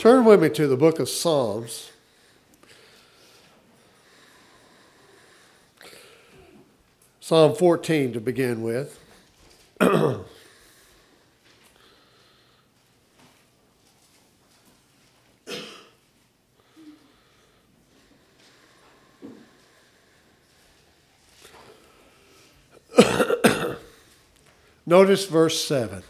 Turn with me to the book of Psalms. Psalm 14 to begin with. Notice verse 7.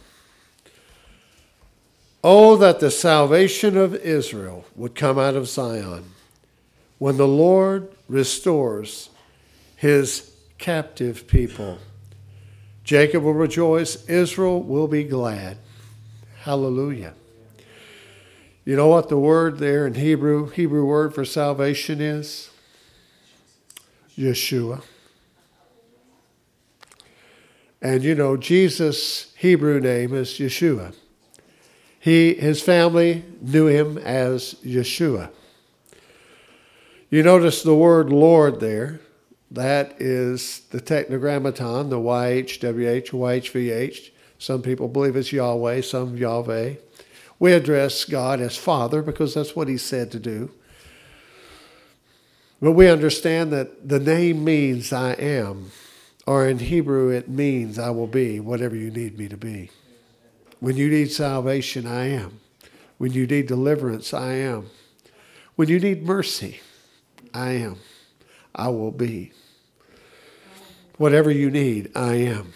Oh, that the salvation of Israel would come out of Zion, when the Lord restores his captive people. Jacob will rejoice, Israel will be glad. Hallelujah. You know what the word there in Hebrew word for salvation is? Yeshua. And you know, Jesus' Hebrew name is Yeshua. His family knew him as Yeshua. You notice the word Lord there. That is the tetragrammaton, the YHWH, YHVH. Some people believe it's Yahweh, some Yahweh. We address God as Father because that's what he said to do. But we understand that the name means I am. Or in Hebrew, it means I will be whatever you need me to be. When you need salvation, I am. When you need deliverance, I am. When you need mercy, I am. I will be. Whatever you need, I am.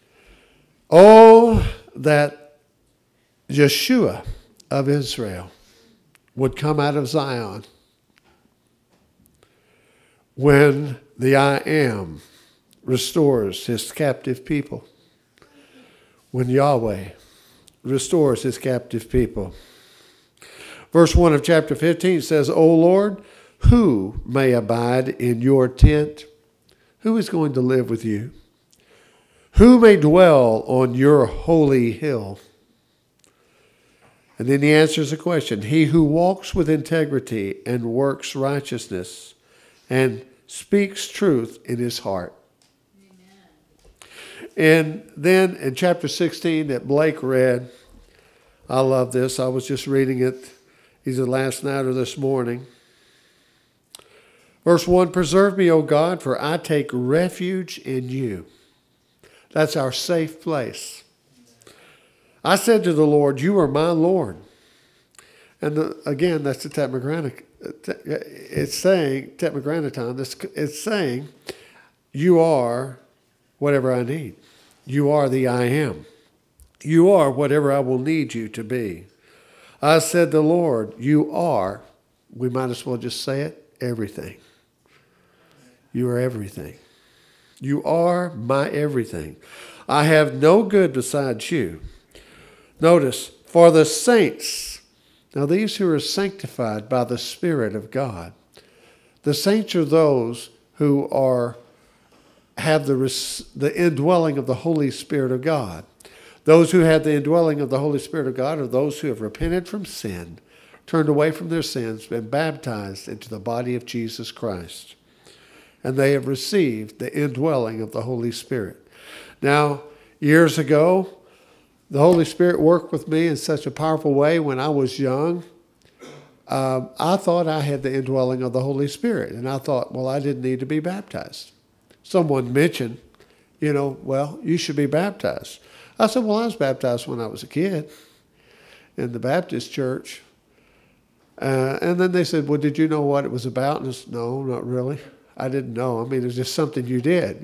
Oh, that Yeshua of Israel would come out of Zion when the I am restores his captive people. When Yahweh restores his captive people. Verse 1 of chapter 15 says, O Lord, who may abide in your tent? Who is going to live with you? Who may dwell on your holy hill? And then he answers the question. He who walks with integrity and works righteousness and speaks truth in his heart. And then in chapter 16 that Blake read, I love this. I was just reading it either last night or this morning. Verse 1, preserve me, O God, for I take refuge in you. That's our safe place. I said to the Lord, you are my Lord. And again, that's the tetragrammaton. It's saying, tetragrammaton, it's saying, you are whatever I need. You are the I am. You are whatever I will need you to be. I said to the Lord, you are, we might as well just say it, everything. You are everything. You are my everything. I have no good besides you. Notice, for the saints, now these who are sanctified by the Spirit of God, the saints are those who have the indwelling of the Holy Spirit of God. Those who have the indwelling of the Holy Spirit of God are those who have repented from sin, turned away from their sins, been baptized into the body of Jesus Christ. And they have received the indwelling of the Holy Spirit. Now, years ago, the Holy Spirit worked with me in such a powerful way when I was young. I thought I had the indwelling of the Holy Spirit. And I thought, well, I didn't need to be baptized. Someone mentioned, well, you should be baptized. I said, well, I was baptized when I was a kid in the Baptist church. And then they said, well, did you know what it was about? And I said, no, not really. I didn't know. I mean, it was just something you did.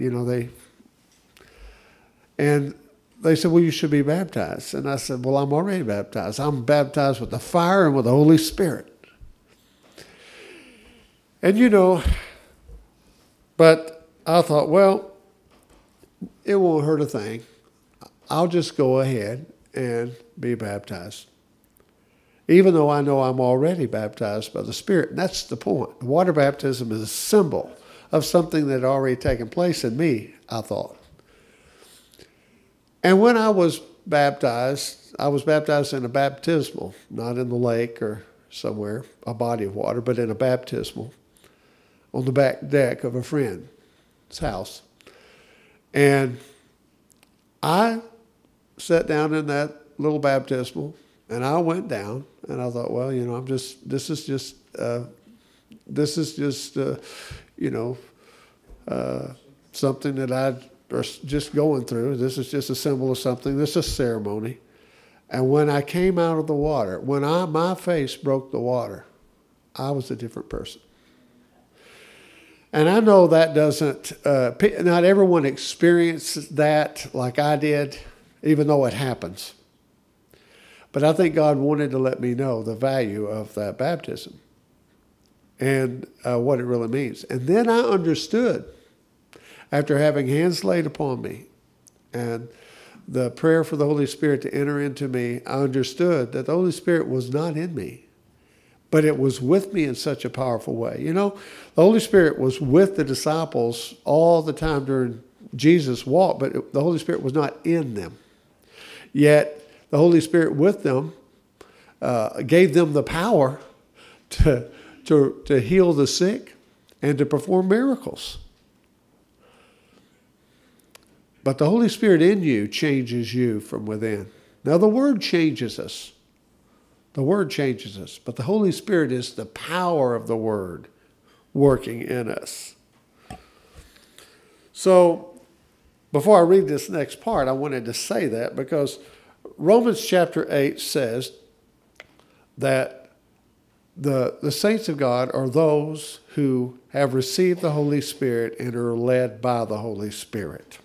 And they said, well, you should be baptized. And I said, well, I'm already baptized. I'm baptized with the fire and with the Holy Spirit. And but I thought, well, it won't hurt a thing. I'll just go ahead and be baptized. Even though I know I'm already baptized by the Spirit. And that's the point. Water baptism is a symbol of something that had already taken place in me, I thought. And when I was baptized in a baptismal, not in the lake or somewhere, a body of water, but in a baptismal on the back deck of a friend's house. And I sat down in that little baptismal And I went down, and I thought, well, this is just something that I was just going through. This is just a symbol of something. This is a ceremony. And when I came out of the water, when my face broke the water, I was a different person. And I know that doesn't, not everyone experiences that like I did, even though it happens. But I think God wanted to let me know the value of that baptism and what it really means. And then I understood, after having hands laid upon me and the prayer for the Holy Spirit to enter into me, I understood that the Holy Spirit was not in me, but it was with me in such a powerful way. The Holy Spirit was with the disciples all the time during Jesus' walk, but the Holy Spirit was not in them. Yet the Holy Spirit with them gave them the power to heal the sick and to perform miracles. But the Holy Spirit in you changes you from within. Now the Word changes us. The Word changes us. But the Holy Spirit is the power of the Word working in us. So before I read this next part, I wanted to say that because Romans chapter 8 says that the saints of God are those who have received the Holy Spirit and are led by the Holy Spirit.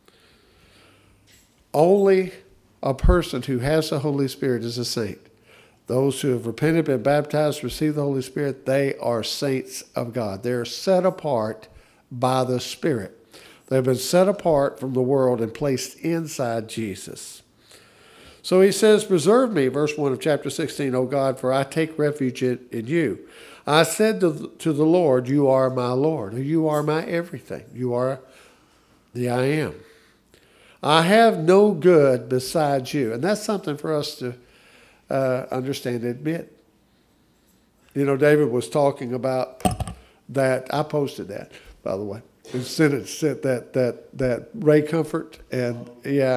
Only a person who has the Holy Spirit is a saint. Those who have repented, been baptized, received the Holy Spirit, they are saints of God. They're set apart by the Spirit. They've been set apart from the world and placed inside Jesus. So he says, preserve me, verse 1 of chapter 16, O God, for I take refuge in you. I said to the Lord, you are my Lord. You are my everything. You are the I am. I have no good besides you. And that's something for us to understand and admit. David was talking about that. I posted that, by the way. And sent that Ray Comfort. And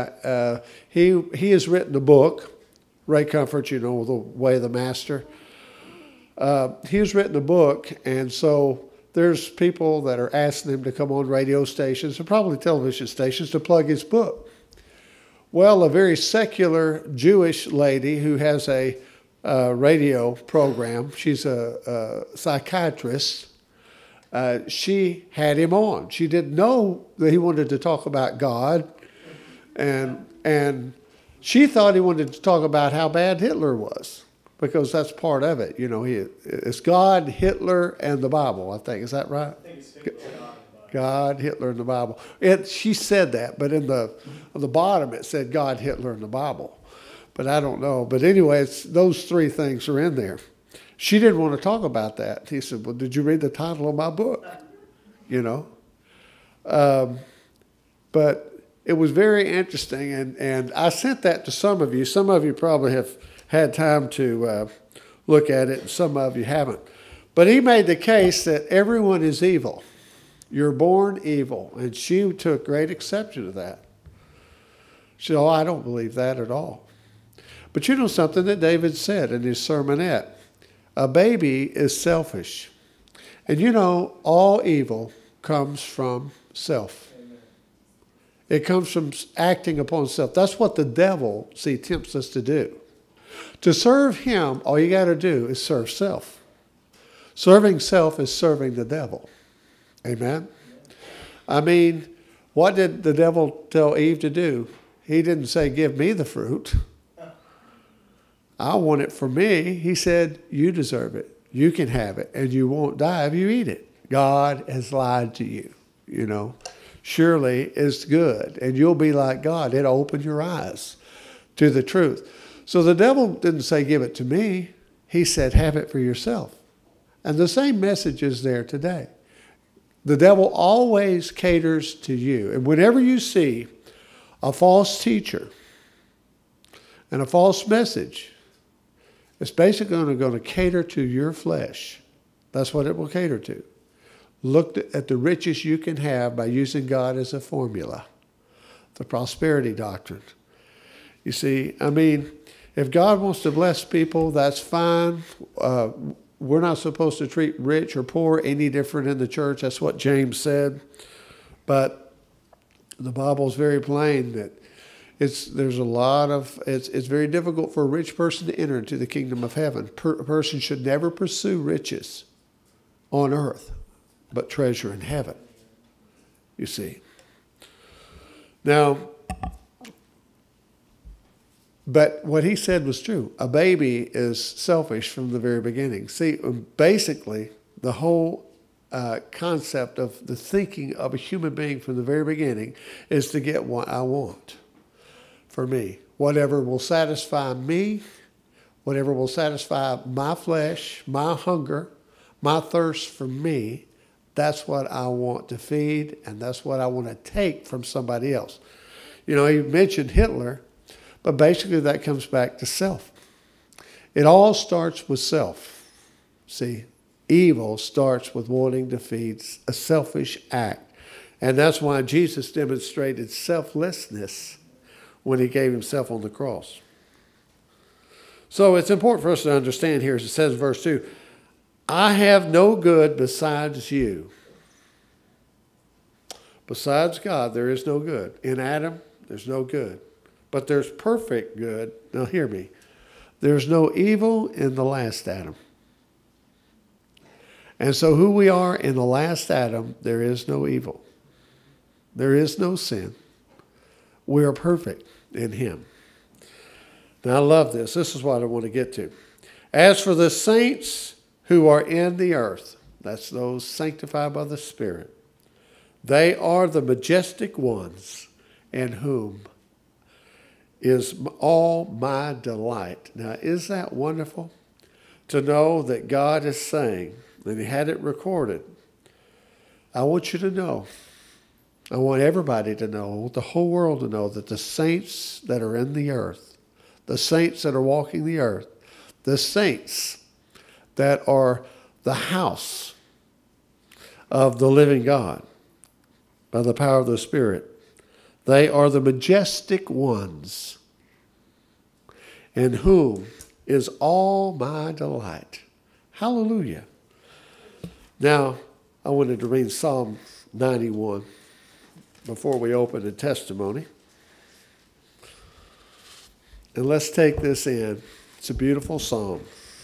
he has written a book, Ray Comfort, The Way of the Master. He has written a book, and so there's people that are asking him to come on radio stations and probably television stations to plug his book. Well, a very secular Jewish lady who has a radio program, she's a psychiatrist, she had him on. She didn't know that he wanted to talk about God, and she thought he wanted to talk about how bad Hitler was, because that's part of it. It's God, Hitler, and the Bible, I think. Is that right? I think it's God, Hitler, and the Bible. She said that, but on the bottom it said God, Hitler, and the Bible. But I don't know. But anyway, those three things are in there. She didn't want to talk about that. He said, well, did you read the title of my book? But it was very interesting, and I sent that to some of you. Some of you probably have had time to look at it, and some of you haven't. But he made the case that everyone is evil. You're born evil. And she took great exception to that. She said, I don't believe that at all. But something that David said in his sermonette, a baby is selfish. And all evil comes from self. Amen. It comes from acting upon self. That's what the devil, tempts us to do. To serve him, all you got to do is serve self. Serving self is serving the devil. Amen? I mean, what did the devil tell Eve to do? He didn't say, give me the fruit. I want it for me. He said, you deserve it. You can have it, and you won't die if you eat it. God has lied to you, Surely it's good, and you'll be like God. It'll open your eyes to the truth. So the devil didn't say, give it to me. He said, have it for yourself. And the same message is there today. The devil always caters to you. And whenever you see a false teacher and a false message, it's basically going to cater to your flesh. That's what it will cater to. Look at the riches you can have by using God as a formula. The prosperity doctrine. You see, If God wants to bless people, that's fine. We're not supposed to treat rich or poor any different in the church. That's what James said. But the Bible is very plain that it's very difficult for a rich person to enter into the kingdom of heaven. A person should never pursue riches on earth, but treasure in heaven, you see. Now, but what he said was true. A baby is selfish from the very beginning. See, basically, the whole concept of the thinking of a human being from the very beginning is to get what I want for me. Whatever will satisfy me, whatever will satisfy my flesh, my hunger, my thirst for me, that's what I want to feed, and that's what I want to take from somebody else. You know, you mentioned Hitler, but basically that comes back to self. It all starts with self. See, evil starts with wanting to feed a selfish act. And that's why Jesus demonstrated selflessness when he gave himself on the cross. So it's important for us to understand here, as it says in verse 2, I have no good besides you. Besides God, there is no good. In Adam, there's no good. But there's perfect good. Now hear me. There's no evil in the last Adam. And so who we are in the last Adam, there is no evil. There is no sin. We are perfect in him. Now I love this. This is what I want to get to. As for the saints who are in the earth, that's those sanctified by the Spirit, they are the majestic ones in whom is all my delight. Now, is that wonderful to know that God is saying, and he had it recorded, I want you to know, I want everybody to know, I want the whole world to know that the saints that are in the earth, the saints that are walking the earth, the saints that are the house of the living God by the power of the Spirit, they are the majestic ones in whom is all my delight. Hallelujah. Now, I wanted to read Psalm 91 before we open the testimony. And let's take this in. It's a beautiful psalm.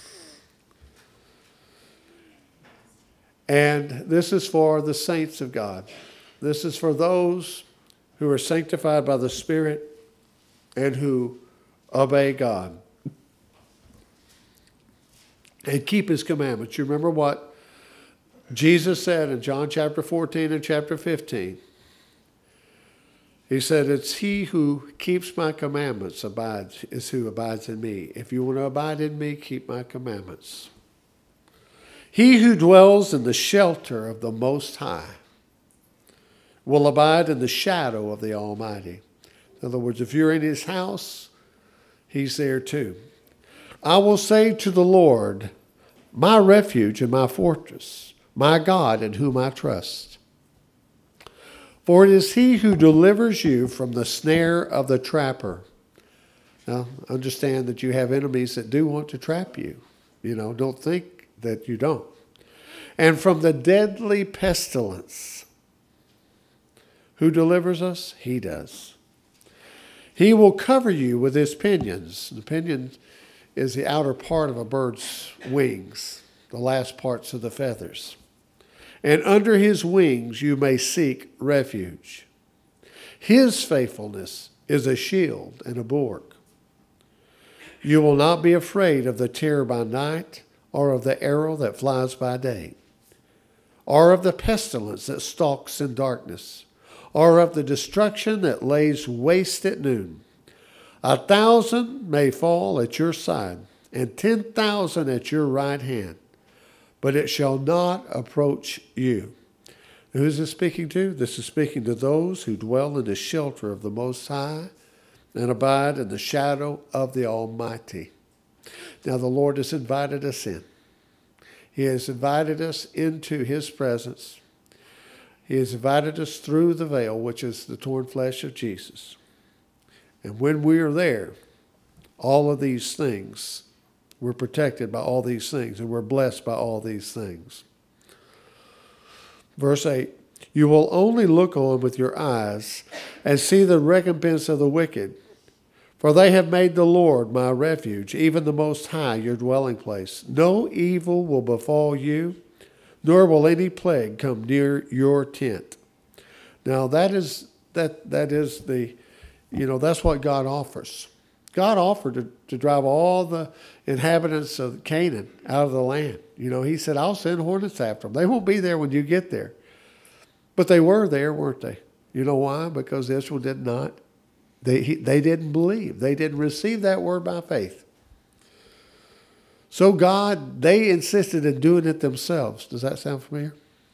And this is for the saints of God. This is for those who are sanctified by the Spirit and who obey God and keep his commandments. You remember what Jesus said in John chapter 14 and chapter 15. He said, it's he who keeps my commandments is who abides in me. If you want to abide in me, keep my commandments. He who dwells in the shelter of the Most High will abide in the shadow of the Almighty. In other words, if you're in his house, he's there too. I will say to the Lord, my refuge and my fortress, my God in whom I trust. For it is he who delivers you from the snare of the trapper. Now, understand that you have enemies that do want to trap you. You know, don't think that you don't. And from the deadly pestilence. Who delivers us? He does. He will cover you with his pinions. The pinion is the outer part of a bird's wings, the last parts of the feathers. And under his wings you may seek refuge. His faithfulness is a shield and a bulwark. You will not be afraid of the terror by night, or of the arrow that flies by day, or of the pestilence that stalks in darkness, or of the destruction that lays waste at noon. 1,000 may fall at your side, and 10,000 at your right hand, but it shall not approach you. Who is this speaking to? This is speaking to those who dwell in the shelter of the Most High and abide in the shadow of the Almighty. Now the Lord has invited us in. He has invited us into his presence. He has invited us through the veil, which is the torn flesh of Jesus. And when we are there, all of these things. We're protected by all these things, and we're blessed by all these things. Verse 8, you will only look on with your eyes and see the recompense of the wicked. For they have made the Lord my refuge, even the Most High your dwelling place. No evil will befall you, nor will any plague come near your tent. Now that is the, that's what God offers. God offered to drive all the inhabitants of Canaan out of the land. He said, I'll send hornets after them. They won't be there when you get there. But they were there, weren't they? You know why? Because Israel did not. They didn't believe. They didn't receive that word by faith. So they insisted in doing it themselves. Does that sound familiar?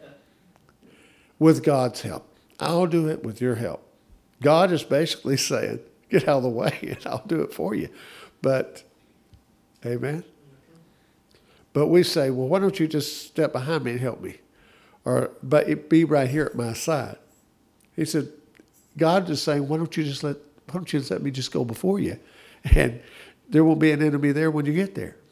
With God's help. I'll do it with your help. God is basically saying, get out of the way and I'll do it for you. But, amen? But we say, well, why don't you just step behind me and help me? But be right here at my side. He said, God is saying, why don't you just let me just go before you? And there won't be an enemy there when you get there.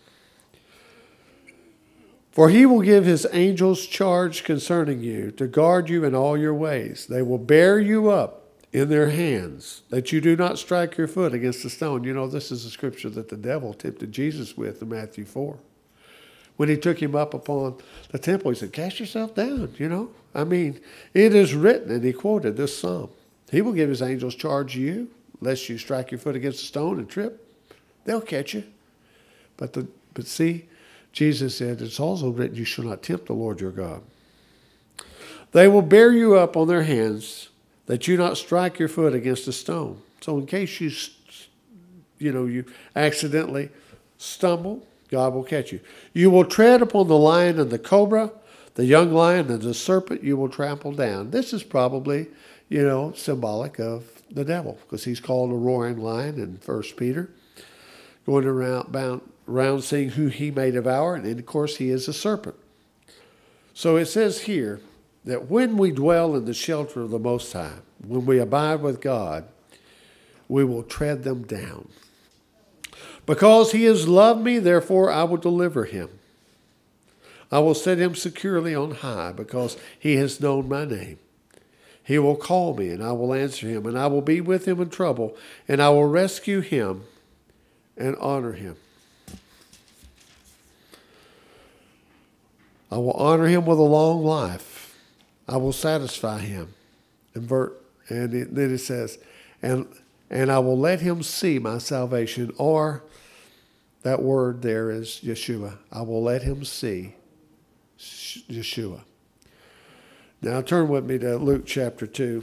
For he will give his angels charge concerning you to guard you in all your ways. They will bear you up in their hands, that you do not strike your foot against a stone. This is a scripture that the devil tempted Jesus with in Matthew 4. When he took him up upon the temple, he said, cast yourself down, it is written, and he quoted this psalm. He will give his angels charge you, lest you strike your foot against a stone and trip. They'll catch you. But see, Jesus said, it's also written, you shall not tempt the Lord your God. They will bear you up on their hands, that you not strike your foot against a stone. So in case you accidentally stumble, God will catch you. You will tread upon the lion and the cobra, the young lion and the serpent you will trample down. This is probably, symbolic of the devil, because he's called a roaring lion in 1 Peter, going around seeing who he may devour, and of course he is a serpent. So it says here that when we dwell in the shelter of the Most High, when we abide with God, we will tread them down. Because he has loved me, therefore I will deliver him. I will set him securely on high, because he has known my name. He will call me, and I will answer him, and I will be with him in trouble, and I will rescue him and honor him. I will honor him with a long life. I will satisfy him. And then it says, and I will let him see my salvation, or that word there is Yeshua. I will let him see Yeshua. Now turn with me to Luke chapter 2.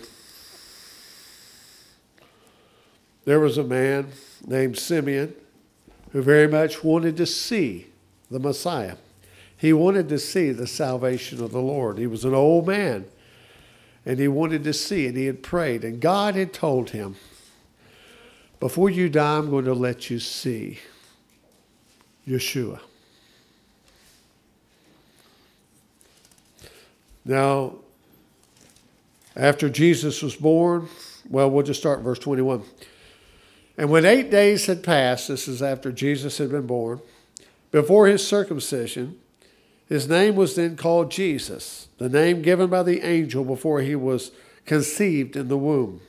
There was a man named Simeon who very much wanted to see the Messiah. He wanted to see the salvation of the Lord. He was an old man, and he wanted to see, and he had prayed. And God had told him, before you die, I'm going to let you see Yeshua. Now, after Jesus was born, we'll just start verse 21. And when 8 days had passed, this is after Jesus had been born, before his circumcision, his name was then called Jesus, the name given by the angel before he was conceived in the womb.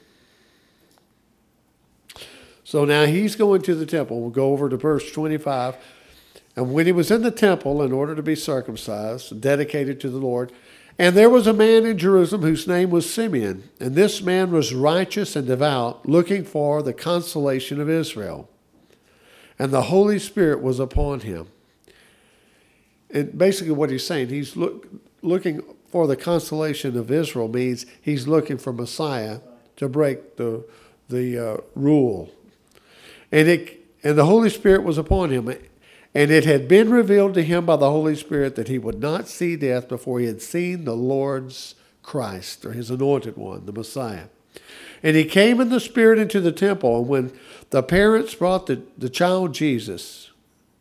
So now he's going to the temple. We'll go over to verse 25. And when he was in the temple in order to be circumcised, dedicated to the Lord, and there was a man in Jerusalem whose name was Simeon, and this man was righteous and devout, looking for the consolation of Israel. And the Holy Spirit was upon him. And basically what he's saying, he's looking for the consolation of Israel means he's looking for Messiah to break the rule. And the Holy Spirit was upon him. And it had been revealed to him by the Holy Spirit that he would not see death before he had seen the Lord's Christ, or his anointed one, the Messiah. And he came in the Spirit into the temple. And when the parents brought the child Jesus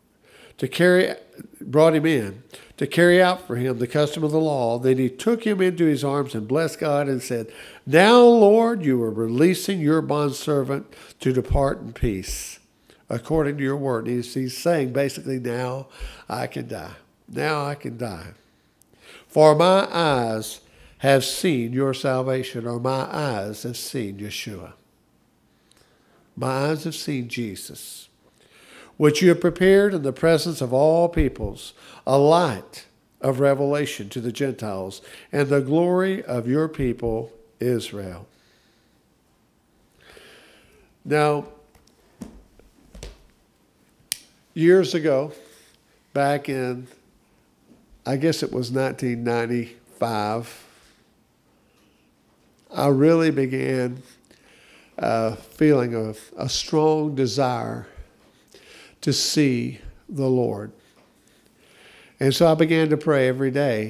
brought him in to carry out for him the custom of the law, then he took him into his arms and blessed God and said, "Now, Lord, you are releasing your bondservant to depart in peace, according to your word. He's saying basically, now I can die. Now I can die. For my eyes have seen your salvation, or my eyes have seen Yeshua. My eyes have seen Jesus, which you have prepared in the presence of all peoples, a light of revelation to the Gentiles, and the glory of your people Israel. Now, years ago, back in, I guess it was 1995, I really began feeling a strong desire to see the Lord. And so I began to pray every day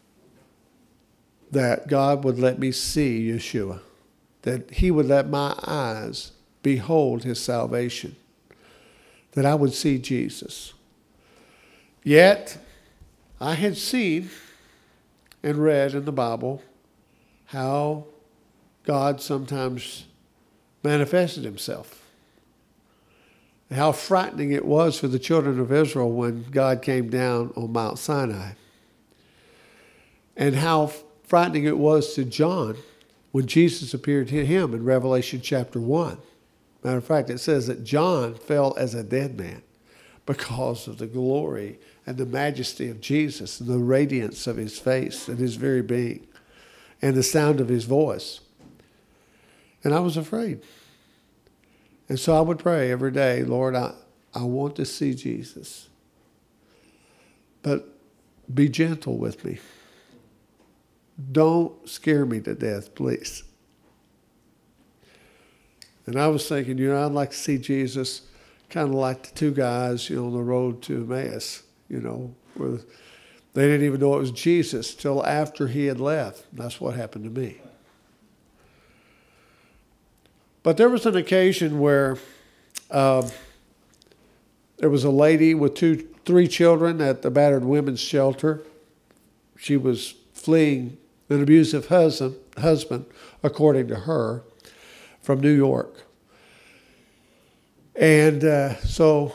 that God would let me see Yeshua, that he would let my eyes behold his salvation, that I would see Jesus. Yet, I had seen and read in the Bible how God sometimes manifested himself. How frightening it was for the children of Israel when God came down on Mount Sinai. And how frightening it was to John when Jesus appeared to him in Revelation chapter 1. Matter of fact, it says that John fell as a dead man because of the glory and the majesty of Jesus and the radiance of his face and his very being and the sound of his voice. And I was afraid. And so I would pray every day, Lord, I want to see Jesus. But be gentle with me. Don't scare me to death, please. And I was thinking, I'd like to see Jesus kind of like the two guys, on the road to Emmaus, where they didn't even know it was Jesus till after he had left. That's what happened to me. But there was an occasion where there was a lady with three children at the battered women's shelter. She was fleeing an abusive husband, according to her, from New York. And so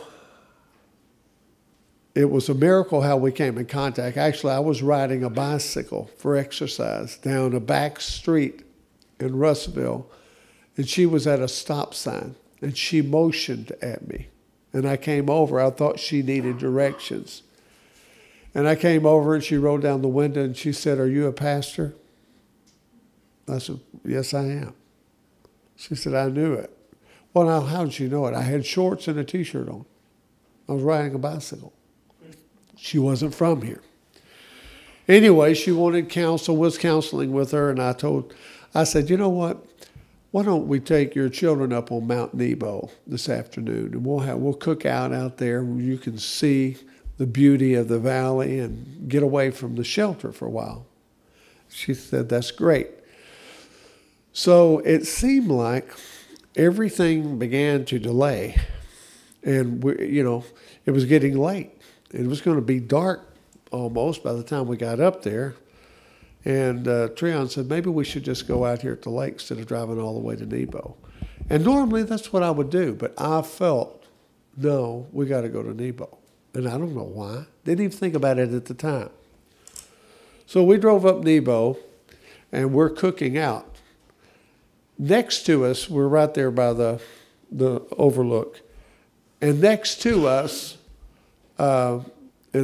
it was a miracle how we came in contact. Actually, I was riding a bicycle for exercise down a back street in Russellville, and she was at a stop sign, and she motioned at me. And I came over. I thought she needed directions. And I came over, and she rolled down the window, and she said, "Are you a pastor?" I said, "Yes, I am." She said, "I knew it." Well, now, how did she know it? I had shorts and a T-shirt on. I was riding a bicycle. She wasn't from here. Anyway, she wanted counsel, was counseling with her, and I said, "You know what? Why don't we take your children up on Mount Nebo this afternoon, and we'll cook out there where you can see the beauty of the valley and get away from the shelter for a while." She said, "That's great." So it seemed like everything began to delay, and it was getting late. It was going to be dark almost by the time we got up there. And Treon said, maybe we should just go out here at the lake instead of driving all the way to Nebo. And normally that's what I would do, but I felt, no, we got to go to Nebo. And I don't know why. Didn't even think about it at the time. So we drove up Nebo, and we're cooking out. Next to us, we're right there by the overlook. And next to us, in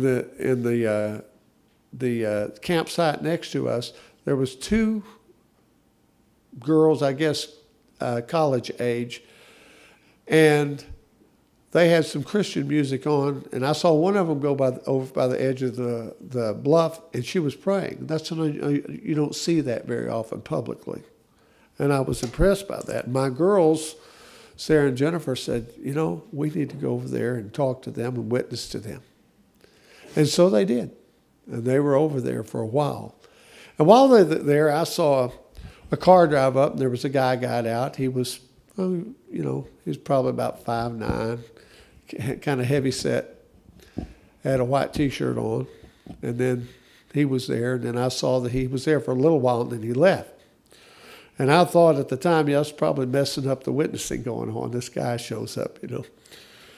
the campsite next to us, there was two girls, I guess, college age, and they had some Christian music on, and I saw one of them go over by the edge of the bluff, and she was praying. You don't see that very often publicly, and I was impressed by that. My girls, Sarah and Jennifer, said, we need to go over there and talk to them and witness to them. And so they did. And they were over there for a while. And while they were there, I saw a car drive up, and there was a guy got out. He was, he was probably about 5'9", kind of heavy set, had a white T-shirt on. And then he was there, and then I saw that he was there for a little while, and then he left. And I thought at the time, I was probably messing up the witnessing going on. This guy shows up,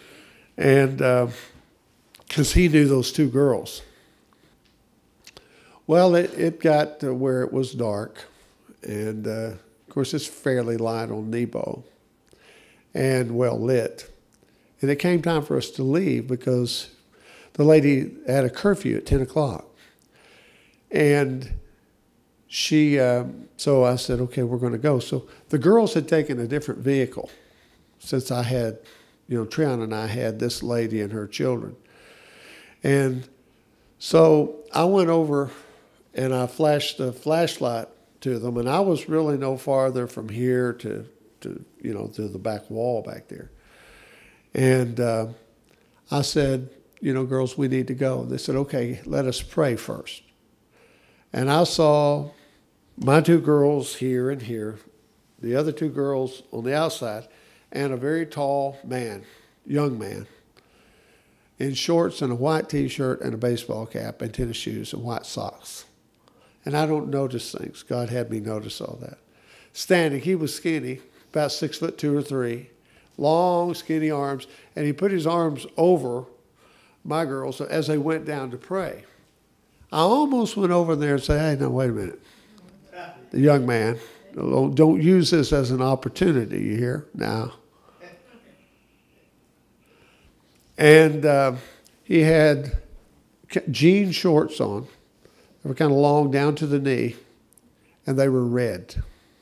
And because he knew those two girls. Well, it got to where it was dark. And, of course, it's fairly light on Nebo and well lit. And it came time for us to leave because the lady had a curfew at 10 o'clock. And so I said, okay, we're going to go. So the girls had taken a different vehicle since I had, Triana and I had this lady and her children. And so I went over and I flashed the flashlight to them, and I was really no farther from here to the back wall back there. And I said, girls, we need to go. They said, okay, let us pray first. And I saw my two girls here and here, the other two girls on the outside, and a very tall man, young man, in shorts and a white T-shirt and a baseball cap and tennis shoes and white socks. And I don't notice things. God had me notice all that. Standing, he was skinny, about 6'2" or 3", long, skinny arms, and he put his arms over my girls as they went down to pray. I almost went over there and said, hey, no, wait a minute. The young man, don't use this as an opportunity, you hear? Now. And he had jean shorts on. They were kind of long down to the knee, and they were red.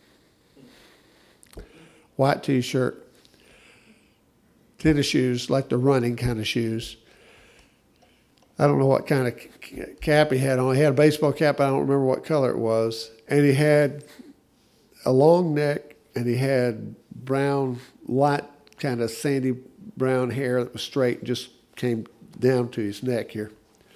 White T-shirt, tennis shoes, like the running kind of shoes. I don't know what kind of cap he had on. He had a baseball cap. I don't remember what color it was. And he had a long neck, and he had brown, light, kind of sandy brown hair that was straight and just came down to his neck here.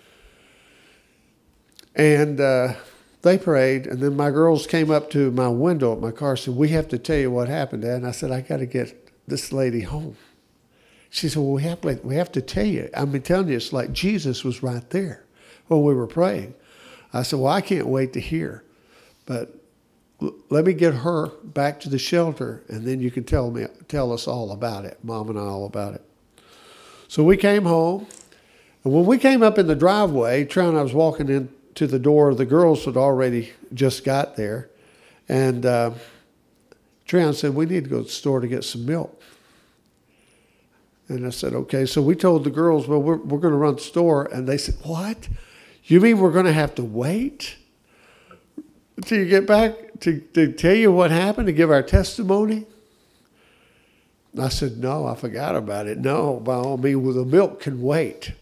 And they prayed, and then my girls came up to my window at my car and said, we have to tell you what happened, Dad. And I said, I got to get this lady home. She said, well, we have to tell you. I've been telling you, it's like Jesus was right there when we were praying. I said, well, I can't wait to hear. But let me get her back to the shelter, and then you can tell us all about it, Mom and I all about it. So we came home, and when we came up in the driveway, Troy and I was walking into the door. The girls had already just got there, and Treon said, we need to go to the store to get some milk. And I said, okay. So we told the girls, well, we're going to run to the store. And they said, what? You mean we're going to have to wait until you get back to tell you what happened, to give our testimony? And I said, no, I forgot about it. No, by all means, well, the milk can wait.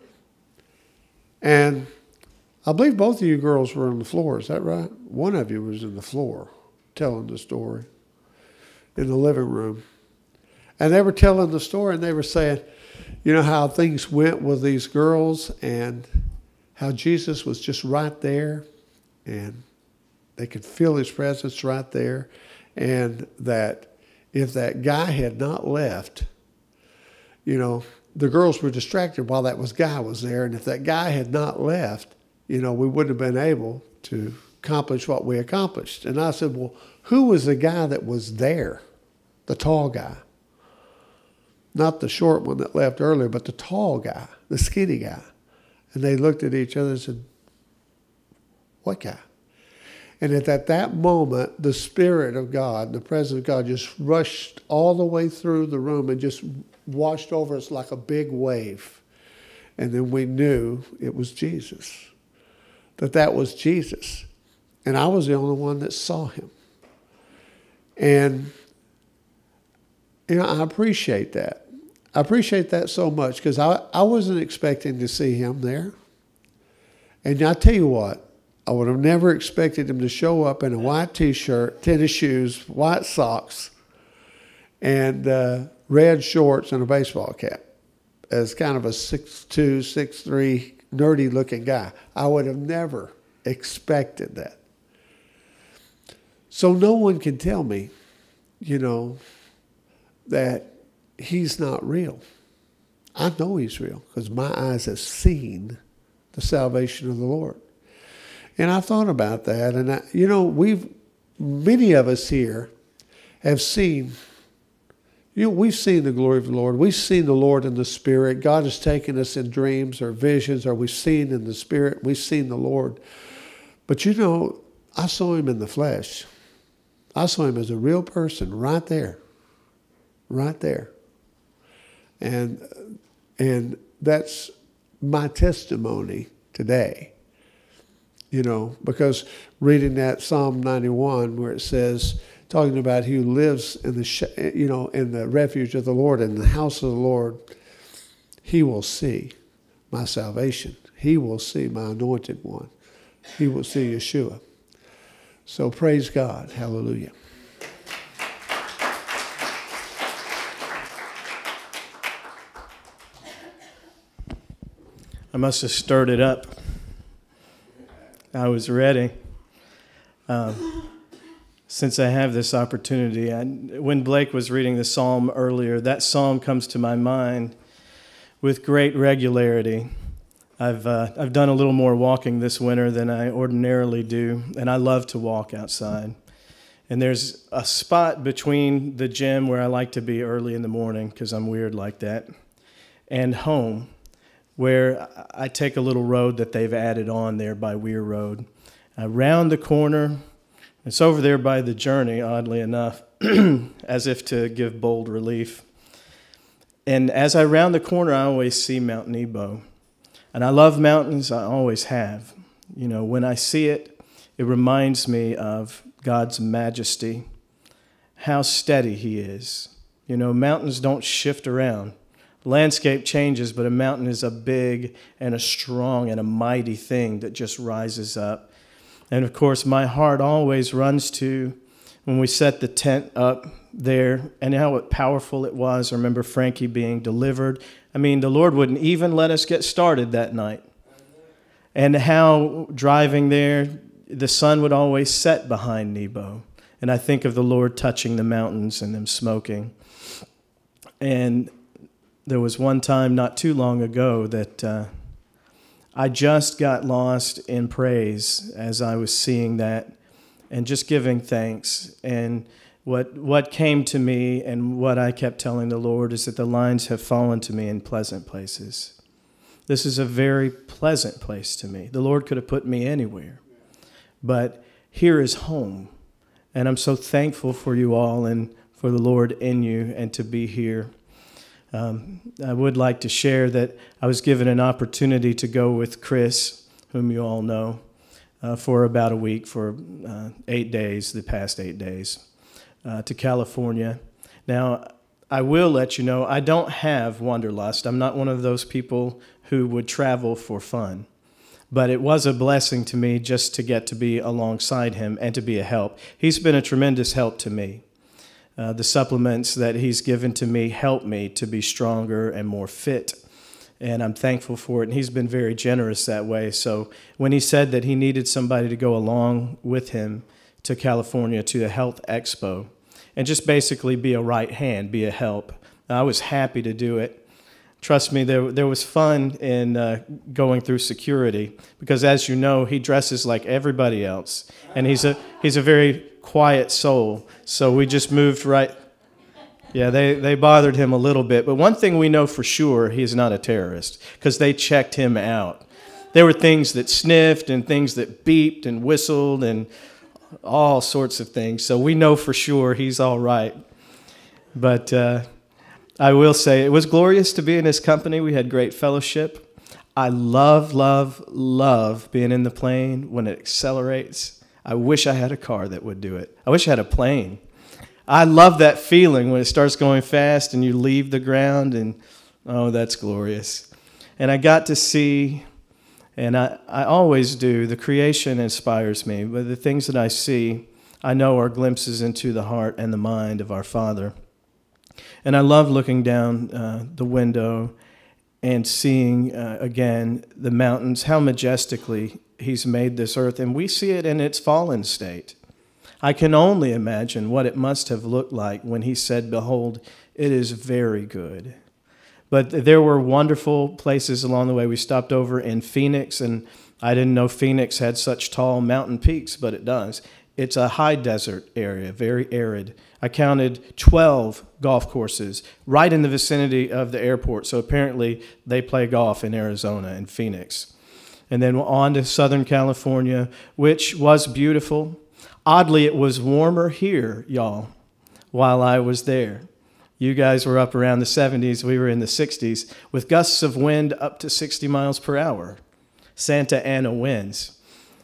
And I believe both of you girls were on the floor. Is that right? One of you was in the floor telling the story in the living room. And they were telling the story, and they were saying, how things went with these girls and how Jesus was just right there, and they could feel his presence right there, and that if that guy had not left, the girls were distracted while that guy was there, and if that guy had not left, we wouldn't have been able to accomplish what we accomplished. And I said, well, who was the guy that was there? The tall guy. Not the short one that left earlier, but the tall guy, the skinny guy. And they looked at each other and said, what guy? And at that moment, the Spirit of God, the presence of God just rushed all the way through the room and just washed over us like a big wave. And then we knew it was Jesus, that was Jesus. And I was the only one that saw him. And, I appreciate that. I appreciate that so much because I wasn't expecting to see him there. And I tell you what, I would have never expected him to show up in a white T-shirt, tennis shoes, white socks, and red shorts and a baseball cap as kind of a 6'2", 6'3", nerdy-looking guy. I would have never expected that. So no one can tell me, that he's not real. I know he's real because my eyes have seen the salvation of the Lord. And I thought about that, and many of us here have seen, We've seen the glory of the Lord. We've seen the Lord in the Spirit. God has taken us in dreams or visions, or we've seen in the Spirit. We've seen the Lord. But I saw him in the flesh. I saw him as a real person right there. Right there. And that's my testimony today. Because reading that Psalm 91 where it says, talking about he who lives in in the refuge of the Lord, in the house of the Lord, he will see my salvation. He will see my anointed one. He will see Yeshua. So praise God. Hallelujah. I must have stirred it up. I was ready. Since I have this opportunity, when Blake was reading the psalm earlier, that psalm comes to my mind with great regularity. I've done a little more walking this winter than I ordinarily do, and I love to walk outside. And there's a spot between the gym where I like to be early in the morning, because I'm weird like that, and home, where I take a little road that they've added on there by Weir Road. Around the corner, it's over there by the Journey, oddly enough, as if to give bold relief. And as I round the corner, I always see Mount Nebo. And I love mountains, I always have. When I see it, it reminds me of God's majesty, how steady he is. Mountains don't shift around. Landscape changes, but a mountain is a big and a strong and a mighty thing that just rises up. And of course, my heart always runs to when we set the tent up there and how powerful it was. I remember Frankie being delivered. I mean, the Lord wouldn't even let us get started that night. And how driving there, the sun would always set behind Nebo. And I think of the Lord touching the mountains and them smoking. And there was one time not too long ago that I just got lost in praise as I was seeing that and just giving thanks. And what came to me and what I kept telling the Lord is that the lines have fallen to me in pleasant places. This is a very pleasant place to me. The Lord could have put me anywhere, but here is home. And I'm so thankful for you all and for the Lord in you and to be here. I would like to share that I was given an opportunity to go with Chris, whom you all know, for about a week, for 8 days, the past 8 days, to California. Now, I will let you know, I don't have wanderlust. I'm not one of those people who would travel for fun. But it was a blessing to me just to get to be alongside him and to be a help. He's been a tremendous help to me. The supplements that he's given to me help me to be stronger and more fit, and I'm thankful for it, and he's been very generous that way. So when he said that he needed somebody to go along with him to California to the health expo and just basically be a right hand, be a help, I was happy to do it. Trust me, there was fun in going through security because, as you know, he dresses like everybody else, and he's a very quiet soul. So we just moved right. Yeah, they bothered him a little bit. But one thing we know for sure, he's not a terrorist because they checked him out. There were things that sniffed and things that beeped and whistled and all sorts of things. So we know for sure he's all right. But I will say it was glorious to be in his company. We had great fellowship. I love, love, love being in the plane when it accelerates. I wish I had a car that would do it. I wish I had a plane. I love that feeling when it starts going fast and you leave the ground and, oh, that's glorious. And I got to see, and I always do, the creation inspires me, but the things that I see, I know are glimpses into the heart and the mind of our Father. And I love looking down the window and seeing, again, the mountains, how majestically he's made this earth, and we see it in its fallen state. I can only imagine what it must have looked like when he said, "Behold, it is very good." But there were wonderful places along the way. We stopped over in Phoenix, and I didn't know Phoenix had such tall mountain peaks, but it does. It's a high desert area, very arid. I counted 12 golf courses right in the vicinity of the airport. So apparently they play golf in Arizona and Phoenix. And then on to Southern California, which was beautiful. Oddly, it was warmer here, y'all, while I was there. You guys were up around the 70s. We were in the 60s with gusts of wind up to 60 miles per hour. Santa Ana winds.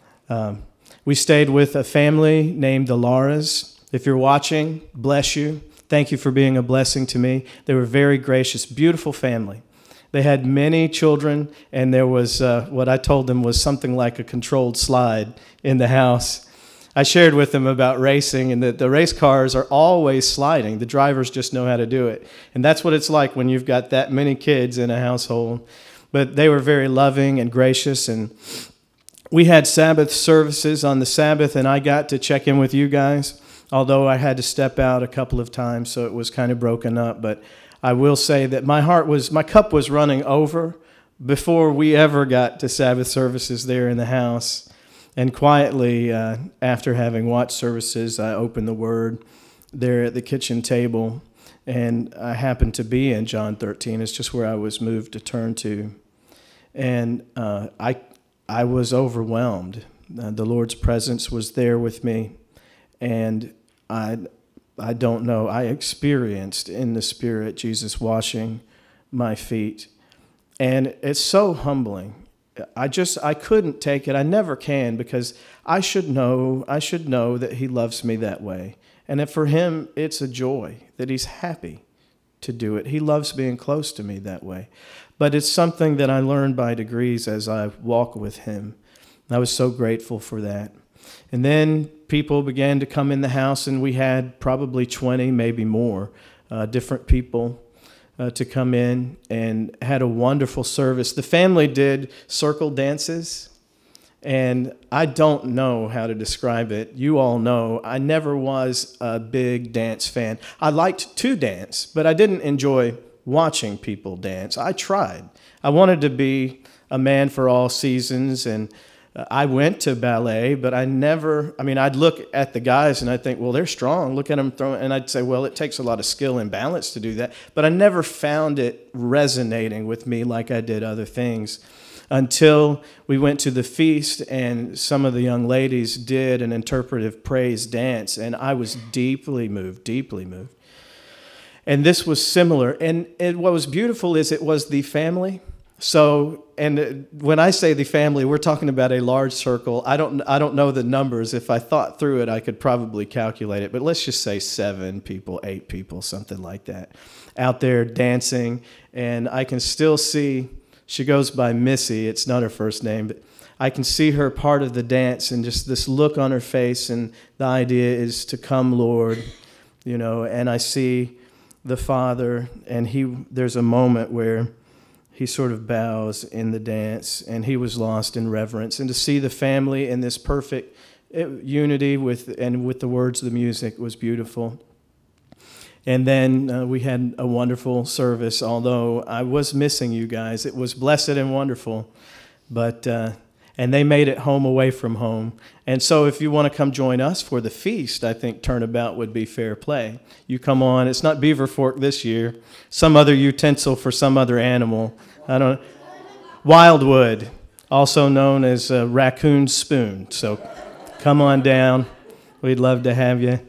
We stayed with a family named the Laras. If you're watching, bless you. Thank you for being a blessing to me. They were very gracious, beautiful family. They had many children, and there was what I told them was something like a controlled slide in the house. I shared with them about racing and that the race cars are always sliding. The drivers just know how to do it. And that's what it's like when you've got that many kids in a household. But they were very loving and gracious, and we had Sabbath services on the Sabbath, and I got to check in with you guys, although I had to step out a couple of times, so it was kind of broken up. But I will say that my cup was running over before we ever got to Sabbath services there in the house. And quietly, after having watched services, I opened the Word there at the kitchen table, and I happened to be in John 13. It's just where I was moved to turn to. And I was overwhelmed. The Lord's presence was there with me, and I don't know. I experienced in the Spirit Jesus washing my feet, and it's so humbling. I couldn't take it. I never can, because I should know that He loves me that way, and that for Him it's a joy, that He's happy to do it. He loves being close to me that way. But it's something that I learned by degrees as I walk with Him. I was so grateful for that. And then people began to come in the house, and we had probably 20, maybe more, different people to come in, and had a wonderful service. The family did circle dances, and I don't know how to describe it. You all know I never was a big dance fan. I liked to dance, but I didn't enjoy watching people dance. I tried. I wanted to be a man for all seasons, and I went to ballet, but I'd look at the guys and I'd think, well, they're strong. Look at them throwing. And I'd say, well, it takes a lot of skill and balance to do that. But I never found it resonating with me like I did other things until we went to the feast, and some of the young ladies did an interpretive praise dance, and I was deeply moved. And this was similar. And what was beautiful is it was the family. So, and when I say the family, we're talking about a large circle. I don't know the numbers. If I thought through it, I could probably calculate it. But let's just say 7 people, 8 people, something like that, out there dancing. And I can still see, she goes by Missy. It's not her first name, but I can see her part of the dance and just this look on her face. And the idea is to come, Lord, and I see the Father, and there's a moment where he sort of bows in the dance, and he was lost in reverence. And to see the family in this perfect unity with the words of the music was beautiful. And then we had a wonderful service, although I was missing you guys. It was blessed and wonderful, but and they made it home away from home. And so if you want to come join us for the feast, I think turnabout would be fair play. You come on. It's not Beaver Fork this year. Some other utensil for some other animal. Wildwood, also known as raccoon spoon. So come on down. We'd love to have you.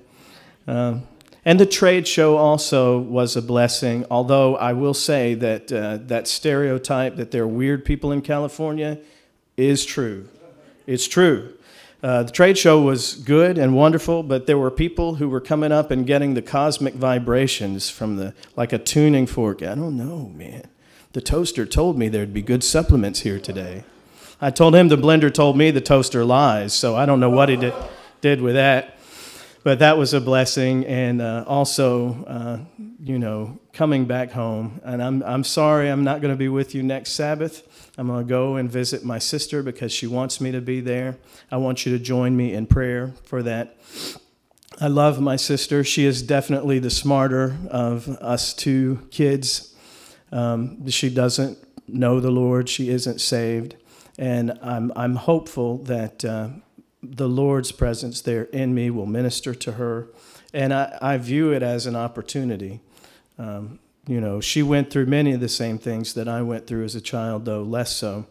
And the trade show also was a blessing, although I will say that that stereotype that there are weird people in California is true. It's true. The trade show was good and wonderful, but there were people who were coming up and getting the cosmic vibrations from like a tuning fork. I don't know, man. The toaster told me there'd be good supplements here today. I told him the blender told me the toaster lies, so I don't know what he did with that. But that was a blessing, and also, coming back home. And I'm sorry I'm not going to be with you next Sabbath. I'm going to go and visit my sister because she wants me to be there. I want you to join me in prayer for that. I love my sister. She is definitely the smarter of us 2 kids. She doesn't know the Lord. She isn't saved. And I'm hopeful that the Lord's presence there in me will minister to her. And I view it as an opportunity. She went through many of the same things that I went through as a child, though less so.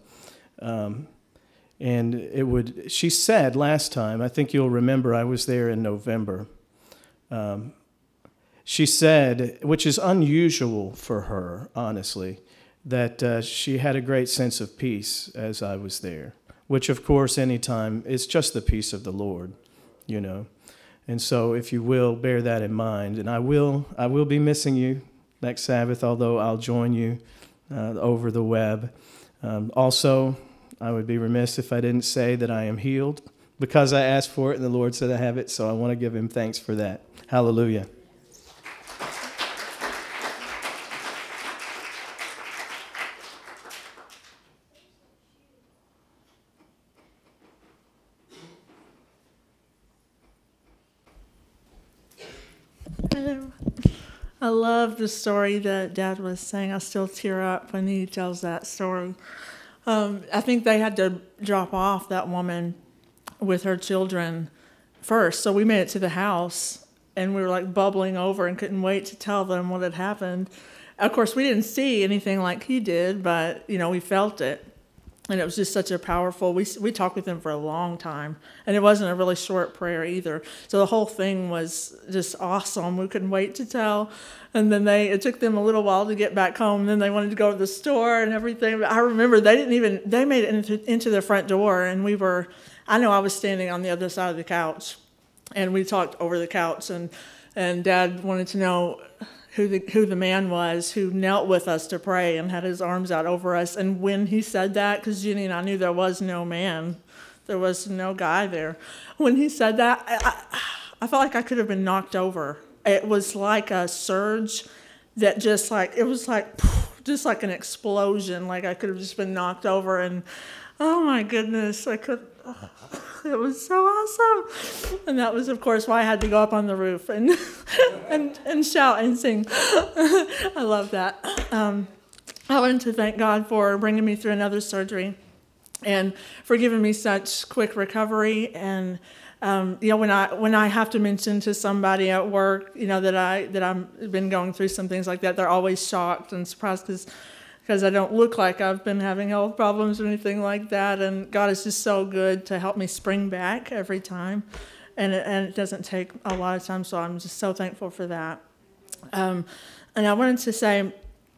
She said last time, I think you'll remember I was there in November. She said, which is unusual for her, honestly, that she had a great sense of peace as I was there, which of course anytime it's just the peace of the Lord, And so if you will, bear that in mind. And I will be missing you next Sabbath, although I'll join you over the web. Also, I would be remiss if I didn't say that I am healed because I asked for it and the Lord said I have it, so I want to give him thanks for that. Hallelujah. I love the story that Dad was saying. I still tear up when he tells that story. I think they had to drop off that woman with her children first. So we made it to the house, and we were like bubbling over and couldn't wait to tell them what had happened. Of course, we didn't see anything like he did, but, we felt it. And it was just such a powerful, we talked with him for a long time. And it wasn't a really short prayer either. So the whole thing was just awesome. We couldn't wait to tell. And then it took them a little while to get back home. And then they wanted to go to the store and everything. But I remember they made it into the front door. And I know I was standing on the other side of the couch. And we talked over the couch. And Dad wanted to know who the man was who knelt with us to pray and had his arms out over us. And when he said that, because Jenny and I knew there was no man, there was no guy there. When he said that, I felt like I could have been knocked over. It was like a surge that just like an explosion. Like I could have just been knocked over. And oh my goodness, it was so awesome. And that was, of course, why I had to go up on the roof and and shout and sing. I love that. I wanted to thank God for bringing me through another surgery and for giving me such quick recovery. And when I have to mention to somebody at work, that I've been going through some things like that, they're always shocked and surprised because I don't look like I've been having health problems or anything like that. And God is just so good to help me spring back every time. And it doesn't take a lot of time, so I'm just so thankful for that. And I wanted to say,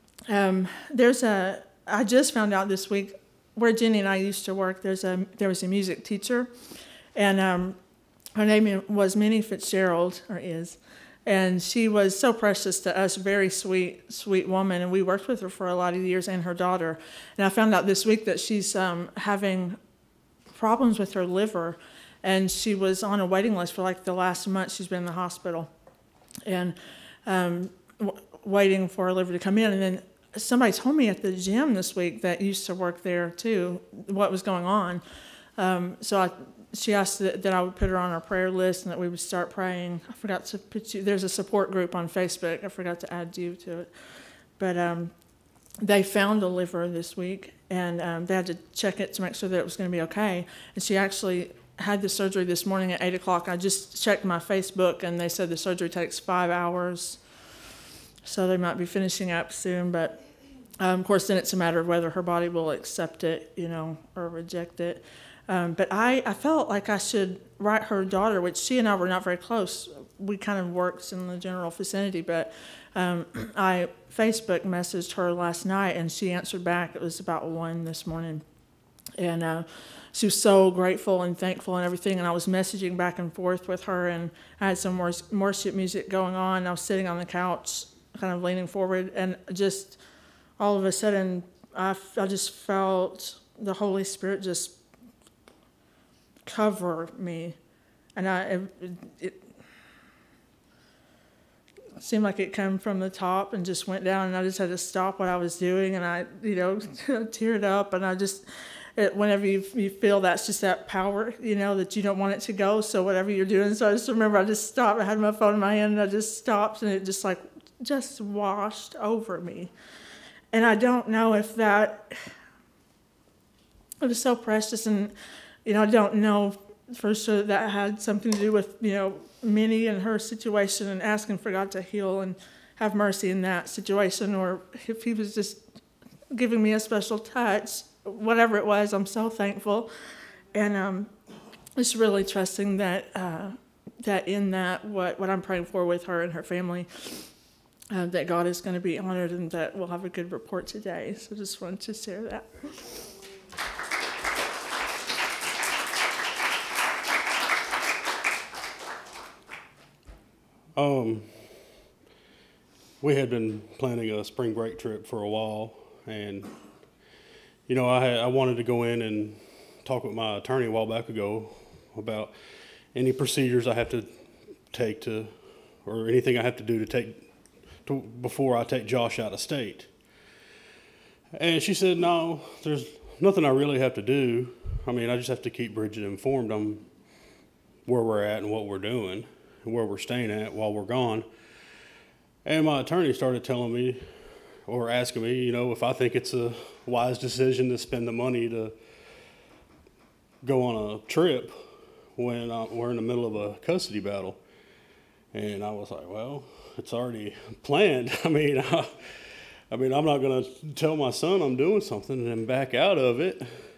I just found out this week, where Jenny and I used to work, there was a music teacher. And her name was Minnie Fitzgerald, or is. And she was so precious to us, very sweet, sweet woman. And we worked with her for a lot of years, and her daughter. And I found out this week that she's having problems with her liver. And she was on a waiting list for like the last month she's been in the hospital. And waiting for her liver to come in. And then somebody told me at the gym this week that used to work there too, what was going on. She asked that I would put her on our prayer list and that we would start praying. I forgot to put you, there's a support group on Facebook. I forgot to add you to it. But they found a liver this week, and they had to check it to make sure that it was going to be okay. And she actually had the surgery this morning at 8 o'clock. I just checked my Facebook, and they said the surgery takes 5 hours. So they might be finishing up soon. But, of course, then it's a matter of whether her body will accept it, or reject it. But I felt like I should write her daughter, which she and I were not very close. We kind of worked in the general vicinity, but I Facebook messaged her last night, and she answered back. It was about 1 this morning. And she was so grateful and thankful and everything, and I was messaging back and forth with her, and I had some worship music going on. I was sitting on the couch, kind of leaning forward, and just all of a sudden, I just felt the Holy Spirit just cover me, and it seemed like it came from the top and just went down, and I just had to stop what I was doing, and I teared up, and I just whenever you feel that's just that power, that you don't want it to go, so whatever you're doing. So I just remember I just stopped. I had my phone in my hand, and I just stopped, and it just washed over me. And I don't know if it was so precious, and I don't know for sure that had something to do with, Minnie and her situation and asking for God to heal and have mercy in that situation, or if he was just giving me a special touch, whatever it was, I'm so thankful. And just really trusting that that in that, what I'm praying for with her and her family, that God is going to be honored and that we'll have a good report today. So just wanted to share that. We had been planning a spring break trip for a while, and I wanted to go in and talk with my attorney a while back ago about any procedures I have to take or anything I have to do before I take Josh out of state. And she said, no, there's nothing I really have to do. I mean, I just have to keep Bridget informed on where we're at and what we're doing and where we're staying at while we're gone. And my attorney started telling me or asking me, if I think it's a wise decision to spend the money to go on a trip when we're in the middle of a custody battle. And I was like, well, it's already planned. I mean, I'm not going to tell my son I'm doing something and then back out of it.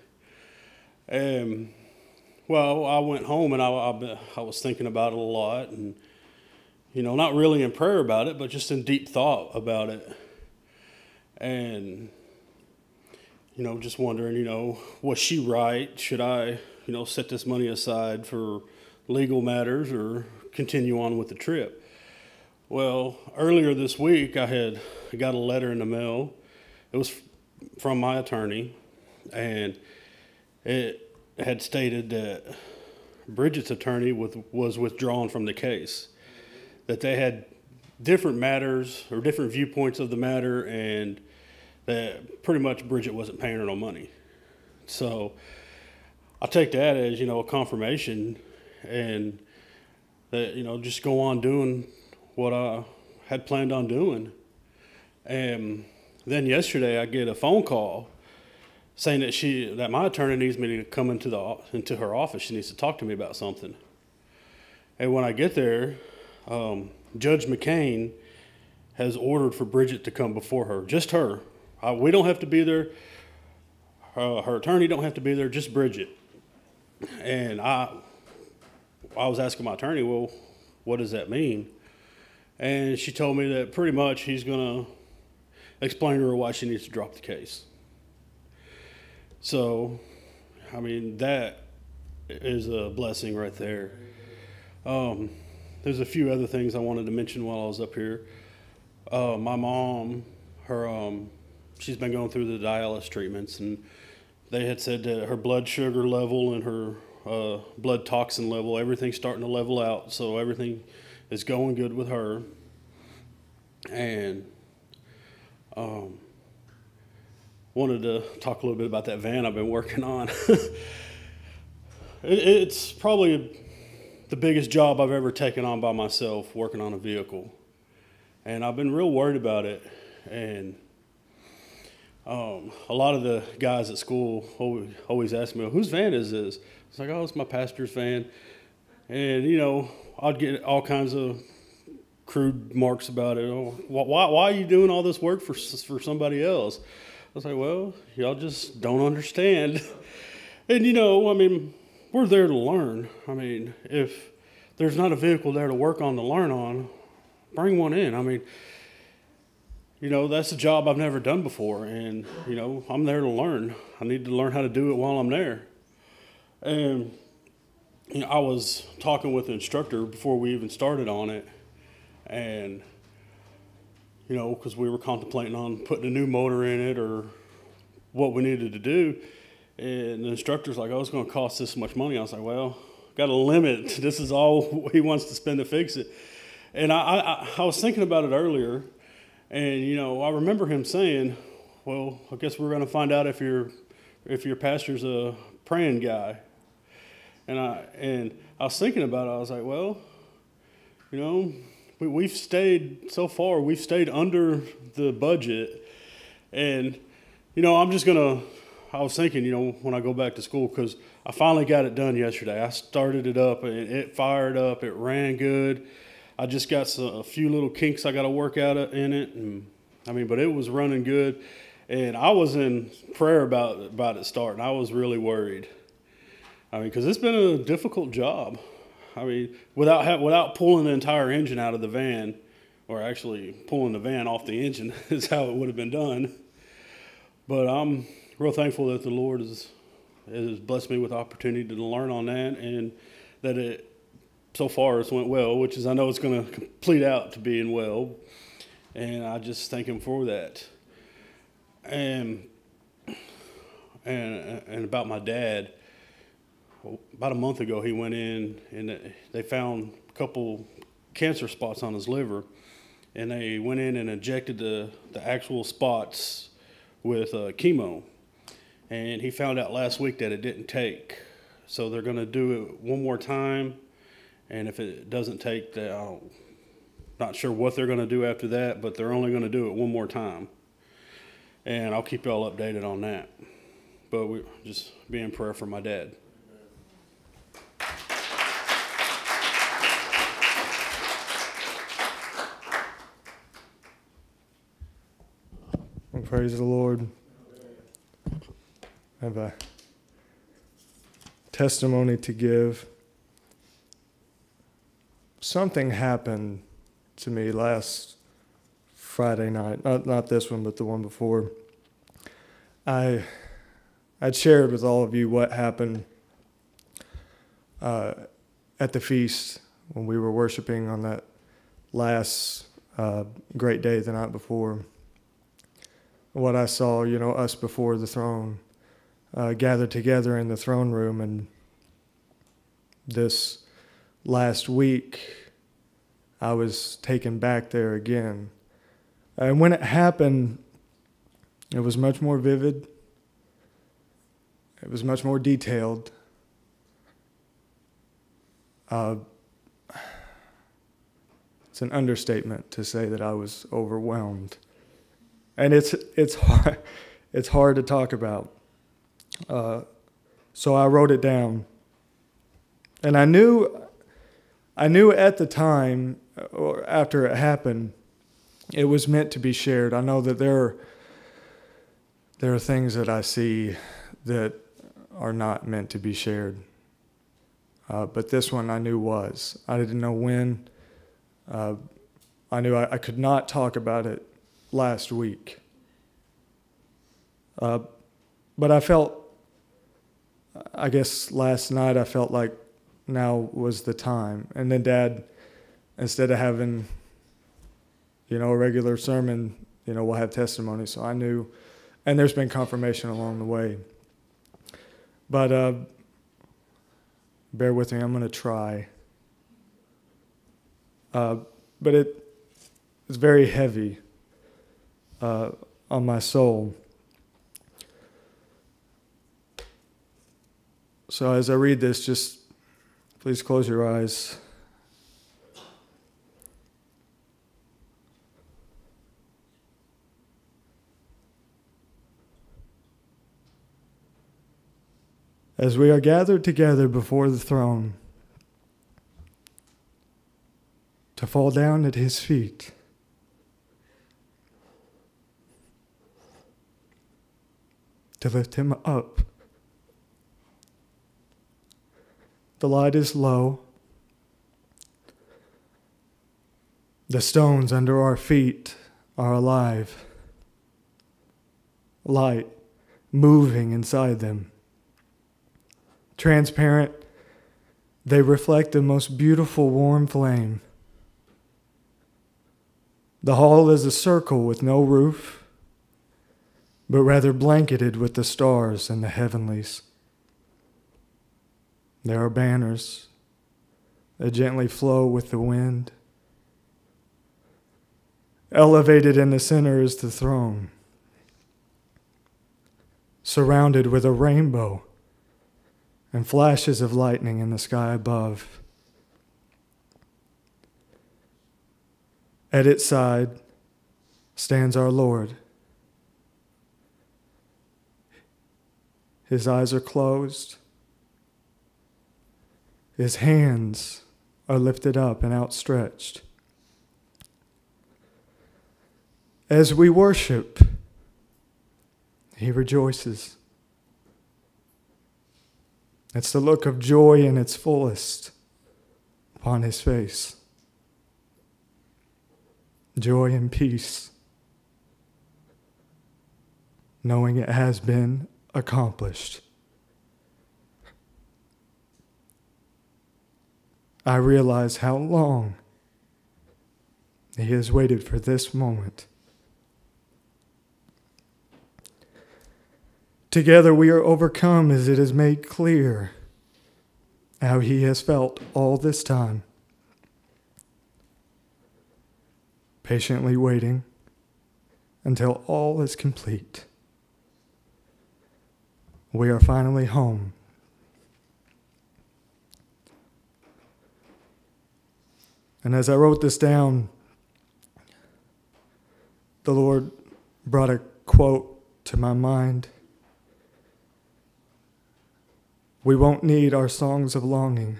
Well, I went home and I was thinking about it a lot, and not really in prayer about it, but just in deep thought about it. And, just wondering, was she right? Should I, set this money aside for legal matters or continue on with the trip? Well, earlier this week, I got a letter in the mail. It was from my attorney, and it had stated that Bridget's attorney was withdrawn from the case, that they had different matters or different viewpoints of the matter, and that pretty much Bridget wasn't paying her no money. So I take that as, a confirmation, and that, just go on doing what I had planned on doing. And then yesterday I get a phone call saying that my attorney needs me to come into her office. She needs to talk to me about something. And when I get there, Judge McCain has ordered for Bridget to come before her, just her. We don't have to be there. Her attorney don't have to be there, just Bridget. And I was asking my attorney, well, what does that mean? And she told me that pretty much he's going to explain to her why she needs to drop the case. So, I mean, that is a blessing right there. There's a few other things I wanted to mention while I was up here. My mom, she's been going through the dialysis treatments, and they had said that her blood sugar level and her blood toxin level, everything's starting to level out, so everything is going good with her. And wanted to talk a little bit about that van I've been working on. It's probably the biggest job I've ever taken on by myself, working on a vehicle. And I've been real worried about it. And a lot of the guys at school always ask me, whose van is this? It's like, oh, it's my pastor's van. And, I'd get all kinds of crude marks about it. Oh, why are you doing all this work for somebody else? I was like, well, y'all just don't understand. And, we're there to learn. I mean, if there's not a vehicle there to work on, to learn on, bring one in. I mean, that's a job I've never done before. And, I'm there to learn. I need to learn how to do it while I'm there. And, I was talking with the instructor before we even started on it. And, because we were contemplating on putting a new motor in it or what we needed to do. And the instructor's like, oh, it's going to cost this much money. I was like, well, got a limit. This is all he wants to spend to fix it. And I was thinking about it earlier. And, I remember him saying, well, I guess we're going to find out if your pastor's a praying guy. And I was thinking about it. I was like, well, we've stayed under the budget. And, I'm I was thinking, when I go back to school, because I finally got it done yesterday. I started it up and it fired up. It ran good. I just got a few little kinks I got to work out in it, and but it was running good. And I was in prayer about it starting. I was really worried. Because it's been a difficult job. Without pulling the entire engine out of the van, or actually pulling the van off the engine is how it would have been done. But I'm real thankful that the Lord has blessed me with the opportunity to learn on that, and that it so far it's went well, which is I know it's going to complete out to being well, and I just thank Him for that. And about my dad, about a month ago he went in and they found a couple cancer spots on his liver, and they went in and injected the actual spots with chemo. And he found out last week that it didn't take. So they're going to do it one more time. And if it doesn't take, I'm not sure what they're going to do after that, but they're only going to do it one more time. And I'll keep y'all updated on that. But we just be in prayer for my dad. Well, praise the Lord. I have a testimony to give. Something happened to me last Friday night. Not this one, but the one before. I'd shared with all of you what happened at the feast when we were worshiping on that last great day the night before. What I saw, us before the throne, gathered together in the throne room, and this last week I was taken back there again. And when it happened, it was much more vivid. It was much more detailed. It's an understatement to say that I was overwhelmed. And it's hard to talk about. So I wrote it down. And I knew at the time, or after it happened, it was meant to be shared. I know that there are things that I see that are not meant to be shared. But this one I knew was. I didn't know when. I knew I could not talk about it last week. But I felt, I guess last night I felt like now was the time. And then Dad, instead of having, a regular sermon, we'll have testimony. So I knew, and there's been confirmation along the way. But bear with me, I'm going to try. But it's very heavy on my soul. So as I read this, just please close your eyes. As we are gathered together before the throne to fall down at His feet, to lift Him up. The light is low. The stones under our feet are alive. Light moving inside them. Transparent, they reflect the most beautiful warm flame. The hall is a circle with no roof, but rather blanketed with the stars and the heavenlies. There are banners that gently flow with the wind. Elevated in the center is the throne, surrounded with a rainbow and flashes of lightning in the sky above. At its side stands our Lord. His eyes are closed. His hands are lifted up and outstretched. As we worship, he rejoices. It's the look of joy in its fullest upon his face. Joy and peace, knowing it has been accomplished. I realize how long he has waited for this moment. Together we are overcome as it is made clear how he has felt all this time, patiently waiting until all is complete. We are finally home. And as I wrote this down, the Lord brought a quote to my mind. We won't need our songs of longing.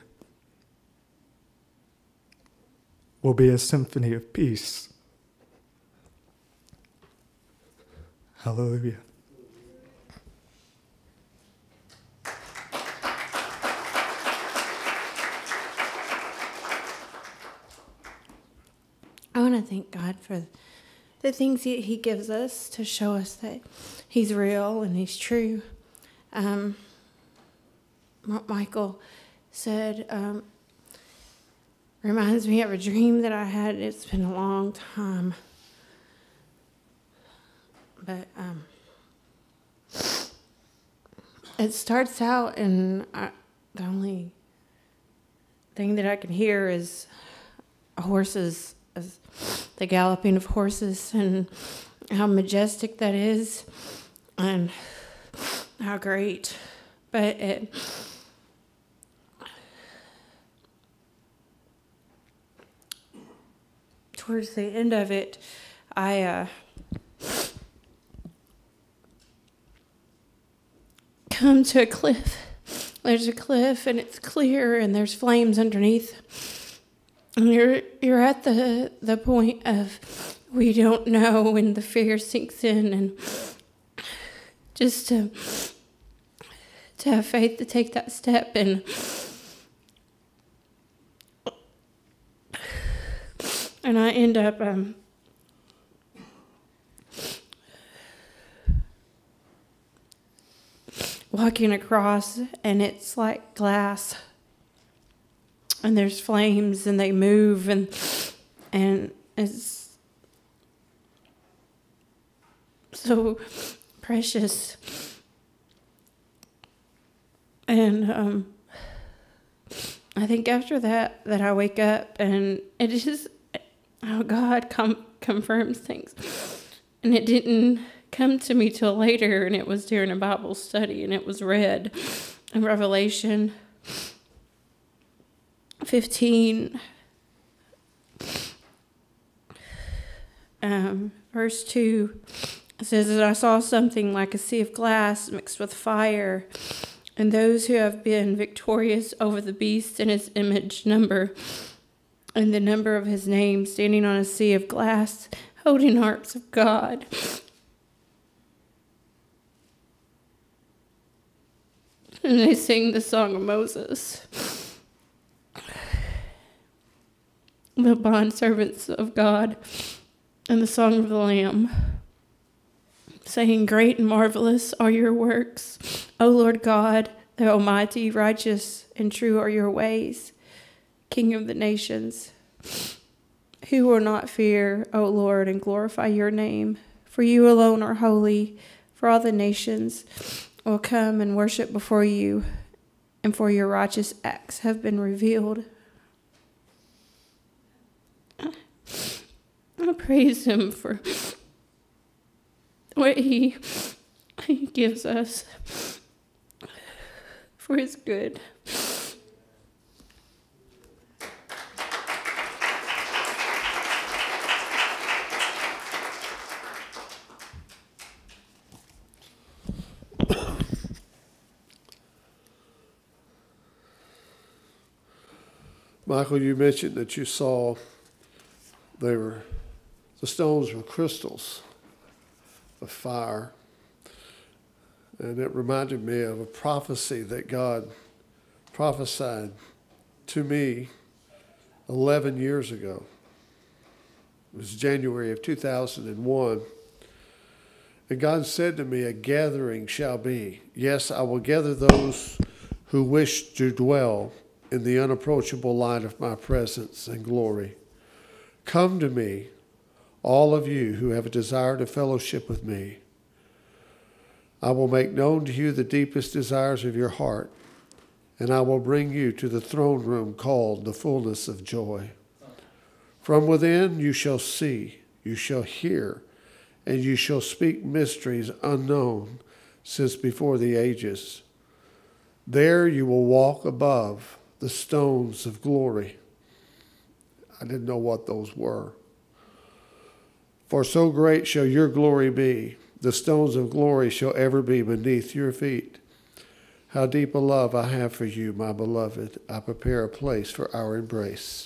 We'll be a symphony of peace. Hallelujah. I want to thank God for the things he gives us to show us that he's real and he's true. What Michael said reminds me of a dream that I had. It's been a long time. But it starts out, and the only thing that I can hear is horses, the galloping of horses, and how majestic that is, and how great. But towards the end of it, I come to a cliff. There's a cliff, and it's clear, and there's flames underneath. And you're at the point of we don't know, and the fear sinks in, and just to have faith to take that step. And I end up walking across, and it's like glass, and there's flames, and they move, and it's so precious. And I think after that I wake up, and it is just how God confirms things. And it didn't come to me till later, and it was during a Bible study, and it was read in Revelation 15, verse 2. It says that I saw something like a sea of glass mixed with fire, and those who have been victorious over the beast and his image and the number of his name, standing on a sea of glass, holding harps of God. And they sing the song of Moses, the bondservants of God, and the song of the Lamb, saying, Great and marvelous are your works, O Lord God, the Almighty, righteous and true are your ways, King of the nations. Who will not fear, O Lord, and glorify your name? For you alone are holy, for all the nations will come and worship before you, and for your righteous acts have been revealed. I praise him for what he gives us for his good. Michael, you mentioned that you saw the stones were crystals of fire. And it reminded me of a prophecy that God prophesied to me 11 years ago. It was January of 2001. And God said to me, a gathering shall be. Yes, I will gather those who wish to dwell in the unapproachable light of my presence and glory. Come to me, all of you who have a desire to fellowship with me. I will make known to you the deepest desires of your heart, and I will bring you to the throne room called the fullness of joy. From within you shall see, you shall hear, and you shall speak mysteries unknown since before the ages. There you will walk above the stones of glory. I didn't know what those were. For so great shall your glory be, the stones of glory shall ever be beneath your feet. How deep a love I have for you, my beloved. I prepare a place for our embrace.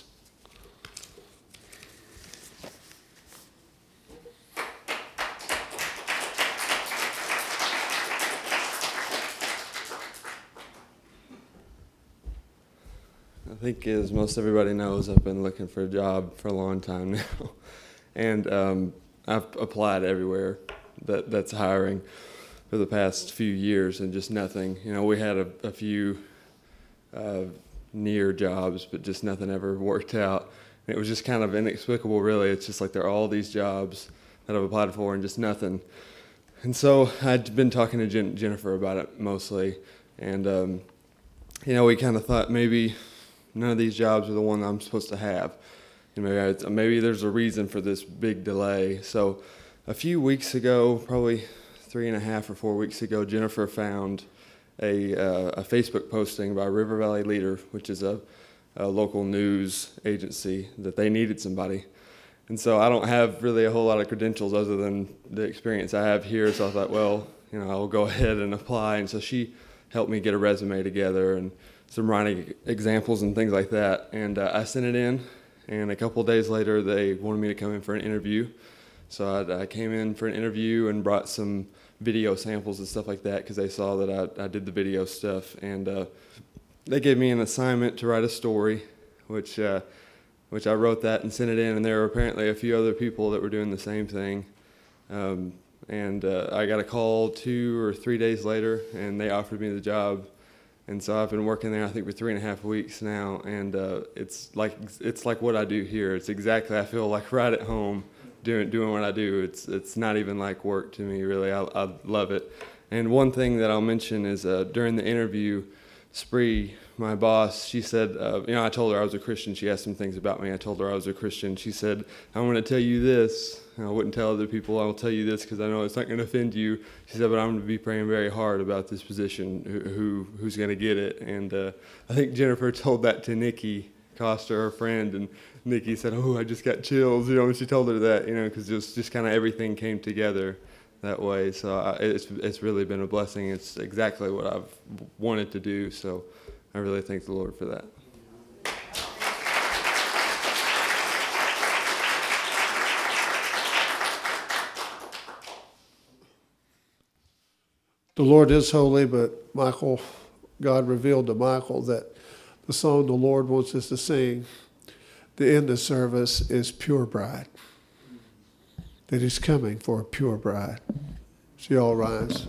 I think, as most everybody knows, I've been looking for a job for a long time now. And I've applied everywhere that's hiring for the past few years, and just nothing. You know, we had a few near jobs, but just nothing ever worked out. And it was just kind of inexplicable, really. It's just like there are all these jobs that I've applied for and just nothing. And so I'd been talking to Jennifer about it mostly. And, you know, we kind of thought maybe none of these jobs are the one I'm supposed to have. And maybe there's a reason for this big delay. So a few weeks ago, probably 3.5 or 4 weeks ago, Jennifer found a Facebook posting by River Valley Leader, which is a local news agency, that they needed somebody. And so I don't have really a whole lot of credentials other than the experience I have here. So I thought, well, you know, I'll go ahead and apply. And so she helped me get a resume together and some writing examples and things like that. And I sent it in, and a couple of days later, they wanted me to come in for an interview. So I came in for an interview and brought some video samples and stuff like that because they saw that I did the video stuff. And they gave me an assignment to write a story, which I wrote that and sent it in. And there were apparently a few other people that were doing the same thing. I got a call 2 or 3 days later, and they offered me the job. And so I've been working there, I think, for 3.5 weeks now, and it's like what I do here. It's exactly, I feel like right at home doing what I do. It's not even like work to me, really. I love it. And one thing that I'll mention is during the interview, Spree, my boss, she said, you know, I told her I was a Christian. She asked some things about me. I told her I was a Christian. She said, I'm going to tell you this. I wouldn't tell other people. I'll tell you this because I know it's not going to offend you. She said, but I'm going to be praying very hard about this position, who's going to get it. And I think Jennifer told that to Nikki Costa, her friend, and Nikki said, oh, I just got chills, you know, when she told her that, you know, because just kind of everything came together that way. So it's really been a blessing. It's exactly what I've wanted to do. So I really thank the Lord for that. The Lord is holy, but God revealed to Michael that the song the Lord wants us to sing, the end of service, is Pure Bride. That He's coming for a pure bride. So you all rise.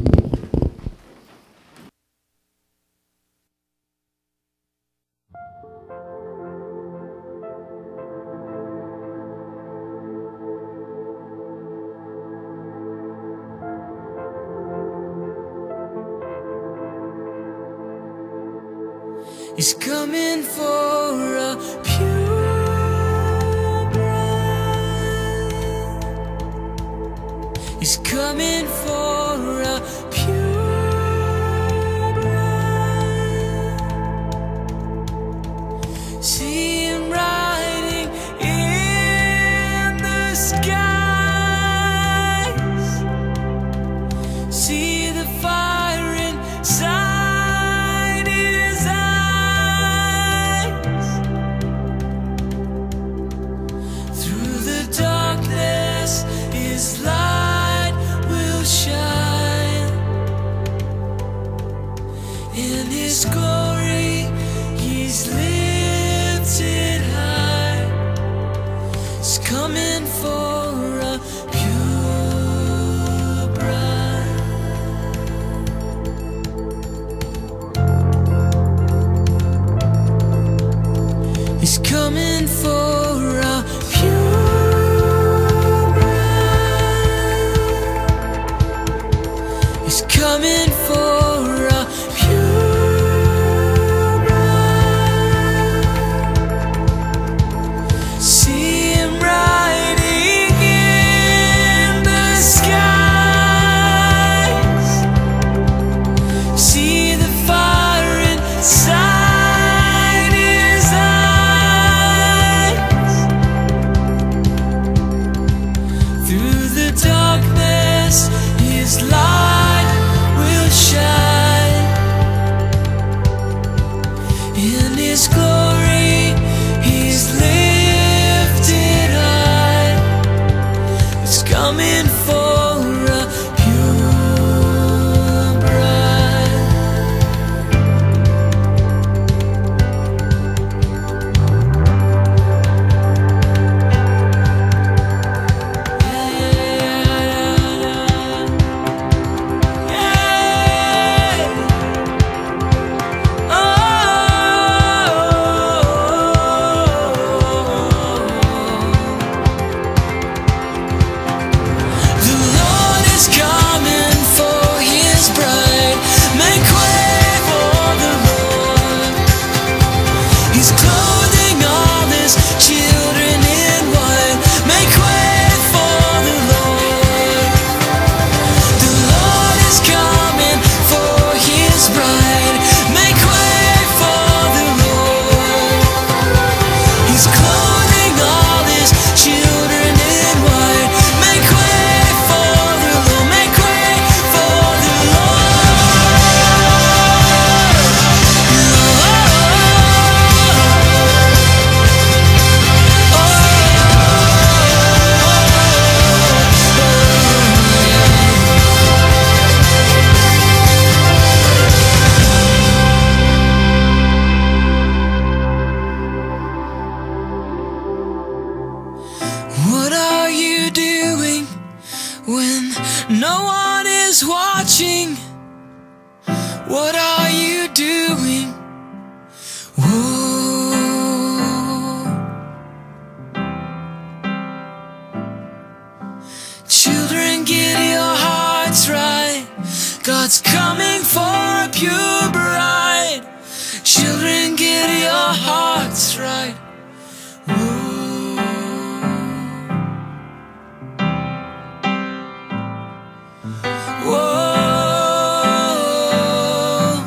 He's coming for a pure bride. He's coming for a pure bride. See Him riding in the skies. See the fire inside His eyes. glory, he's lifted high. He's coming for a pure bride. He's coming for a pure bride. He's coming for a pure bride. See him riding in the skies. See the fire inside his eyes. Through the darkness, his light will shine. In his glory, he's lifted high. He's coming for a pure bride. The Lord is coming for his bride. Make way for the Lord. He's clothing all his children in white. Make way for the Lord. The Lord is coming for his bride. Make way for the Lord. He's clothing all his children in white. Make way for the Lord. Make way for the What are you doing when no one is watching? What are you doing? Whoa. Children, get your hearts right. God's coming for a pure bride. Children, get your hearts right. Whoa. Whoa.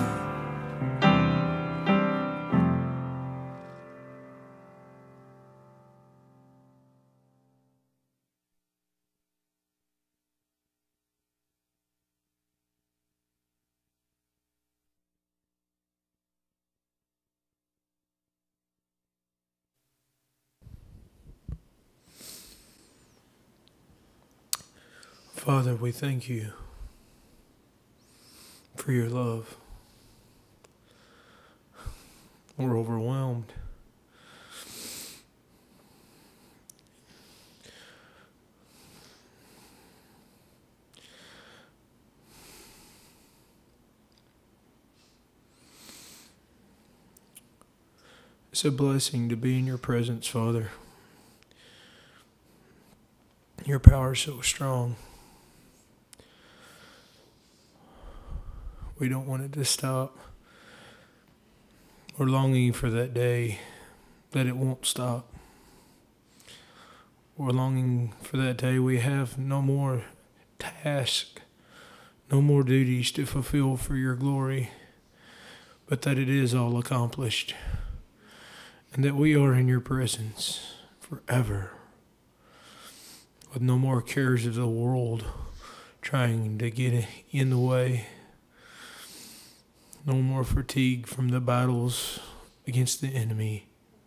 Father, we thank you for your love. We're overwhelmed. It's a blessing to be in your presence, Father. Your power is so strong. We don't want it to stop. We're longing for that day that it won't stop. We're longing for that day we have no more task, no more duties to fulfill for your glory, but that it is all accomplished, and that we are in your presence forever, with no more cares of the world trying to get in the way. No more fatigue from the battles against the enemy.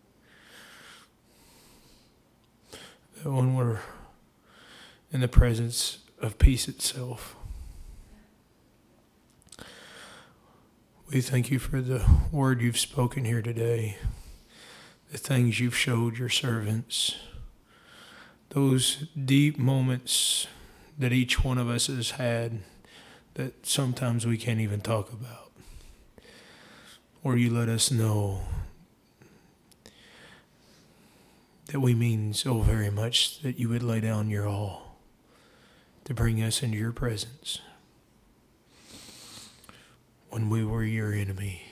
That when we're in the presence of peace itself, We thank you for the word you've spoken here today, the things you've showed your servants, those deep moments that each one of us has had that sometimes we can't even talk about, or you let us know that we mean so very much that you would lay down your all to bring us into your presence when we were your enemy.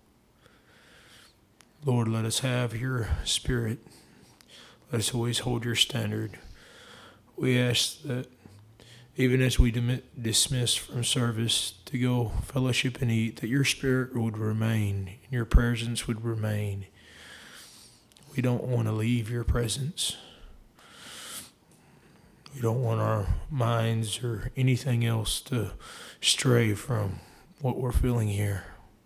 Lord, let us have your spirit. Let us always hold your standard. We ask that even as we dismiss from service to go fellowship and eat, that your spirit would remain and your presence would remain. We don't want to leave your presence. We don't want our minds or anything else to stray from what we're feeling here.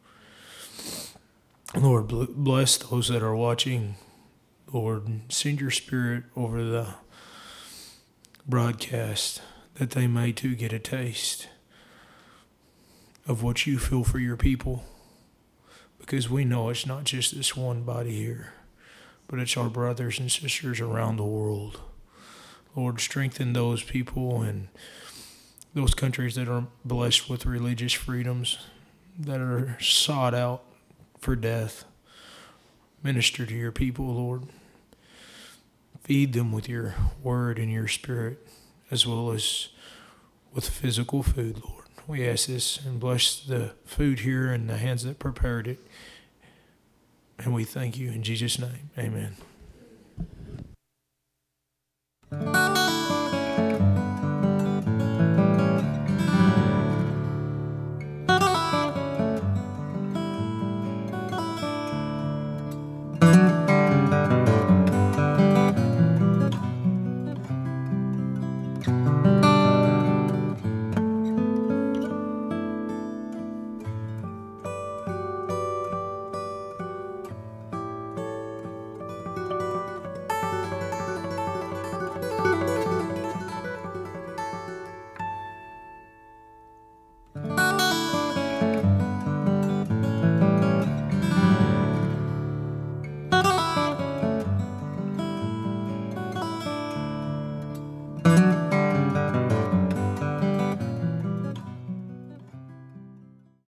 Lord, bless those that are watching. Lord, send your spirit over the broadcast that they may too get a taste of what you feel for your people. Because we know it's not just this one body here, but it's our brothers and sisters around the world. Lord, strengthen those people in those countries that are blessed with religious freedoms, that are sought out for death. Minister to your people, Lord. Feed them with your word and your spirit, as well as with physical food, Lord. We ask this and bless the food here and the hands that prepared it. And we thank you in Jesus' name. Amen.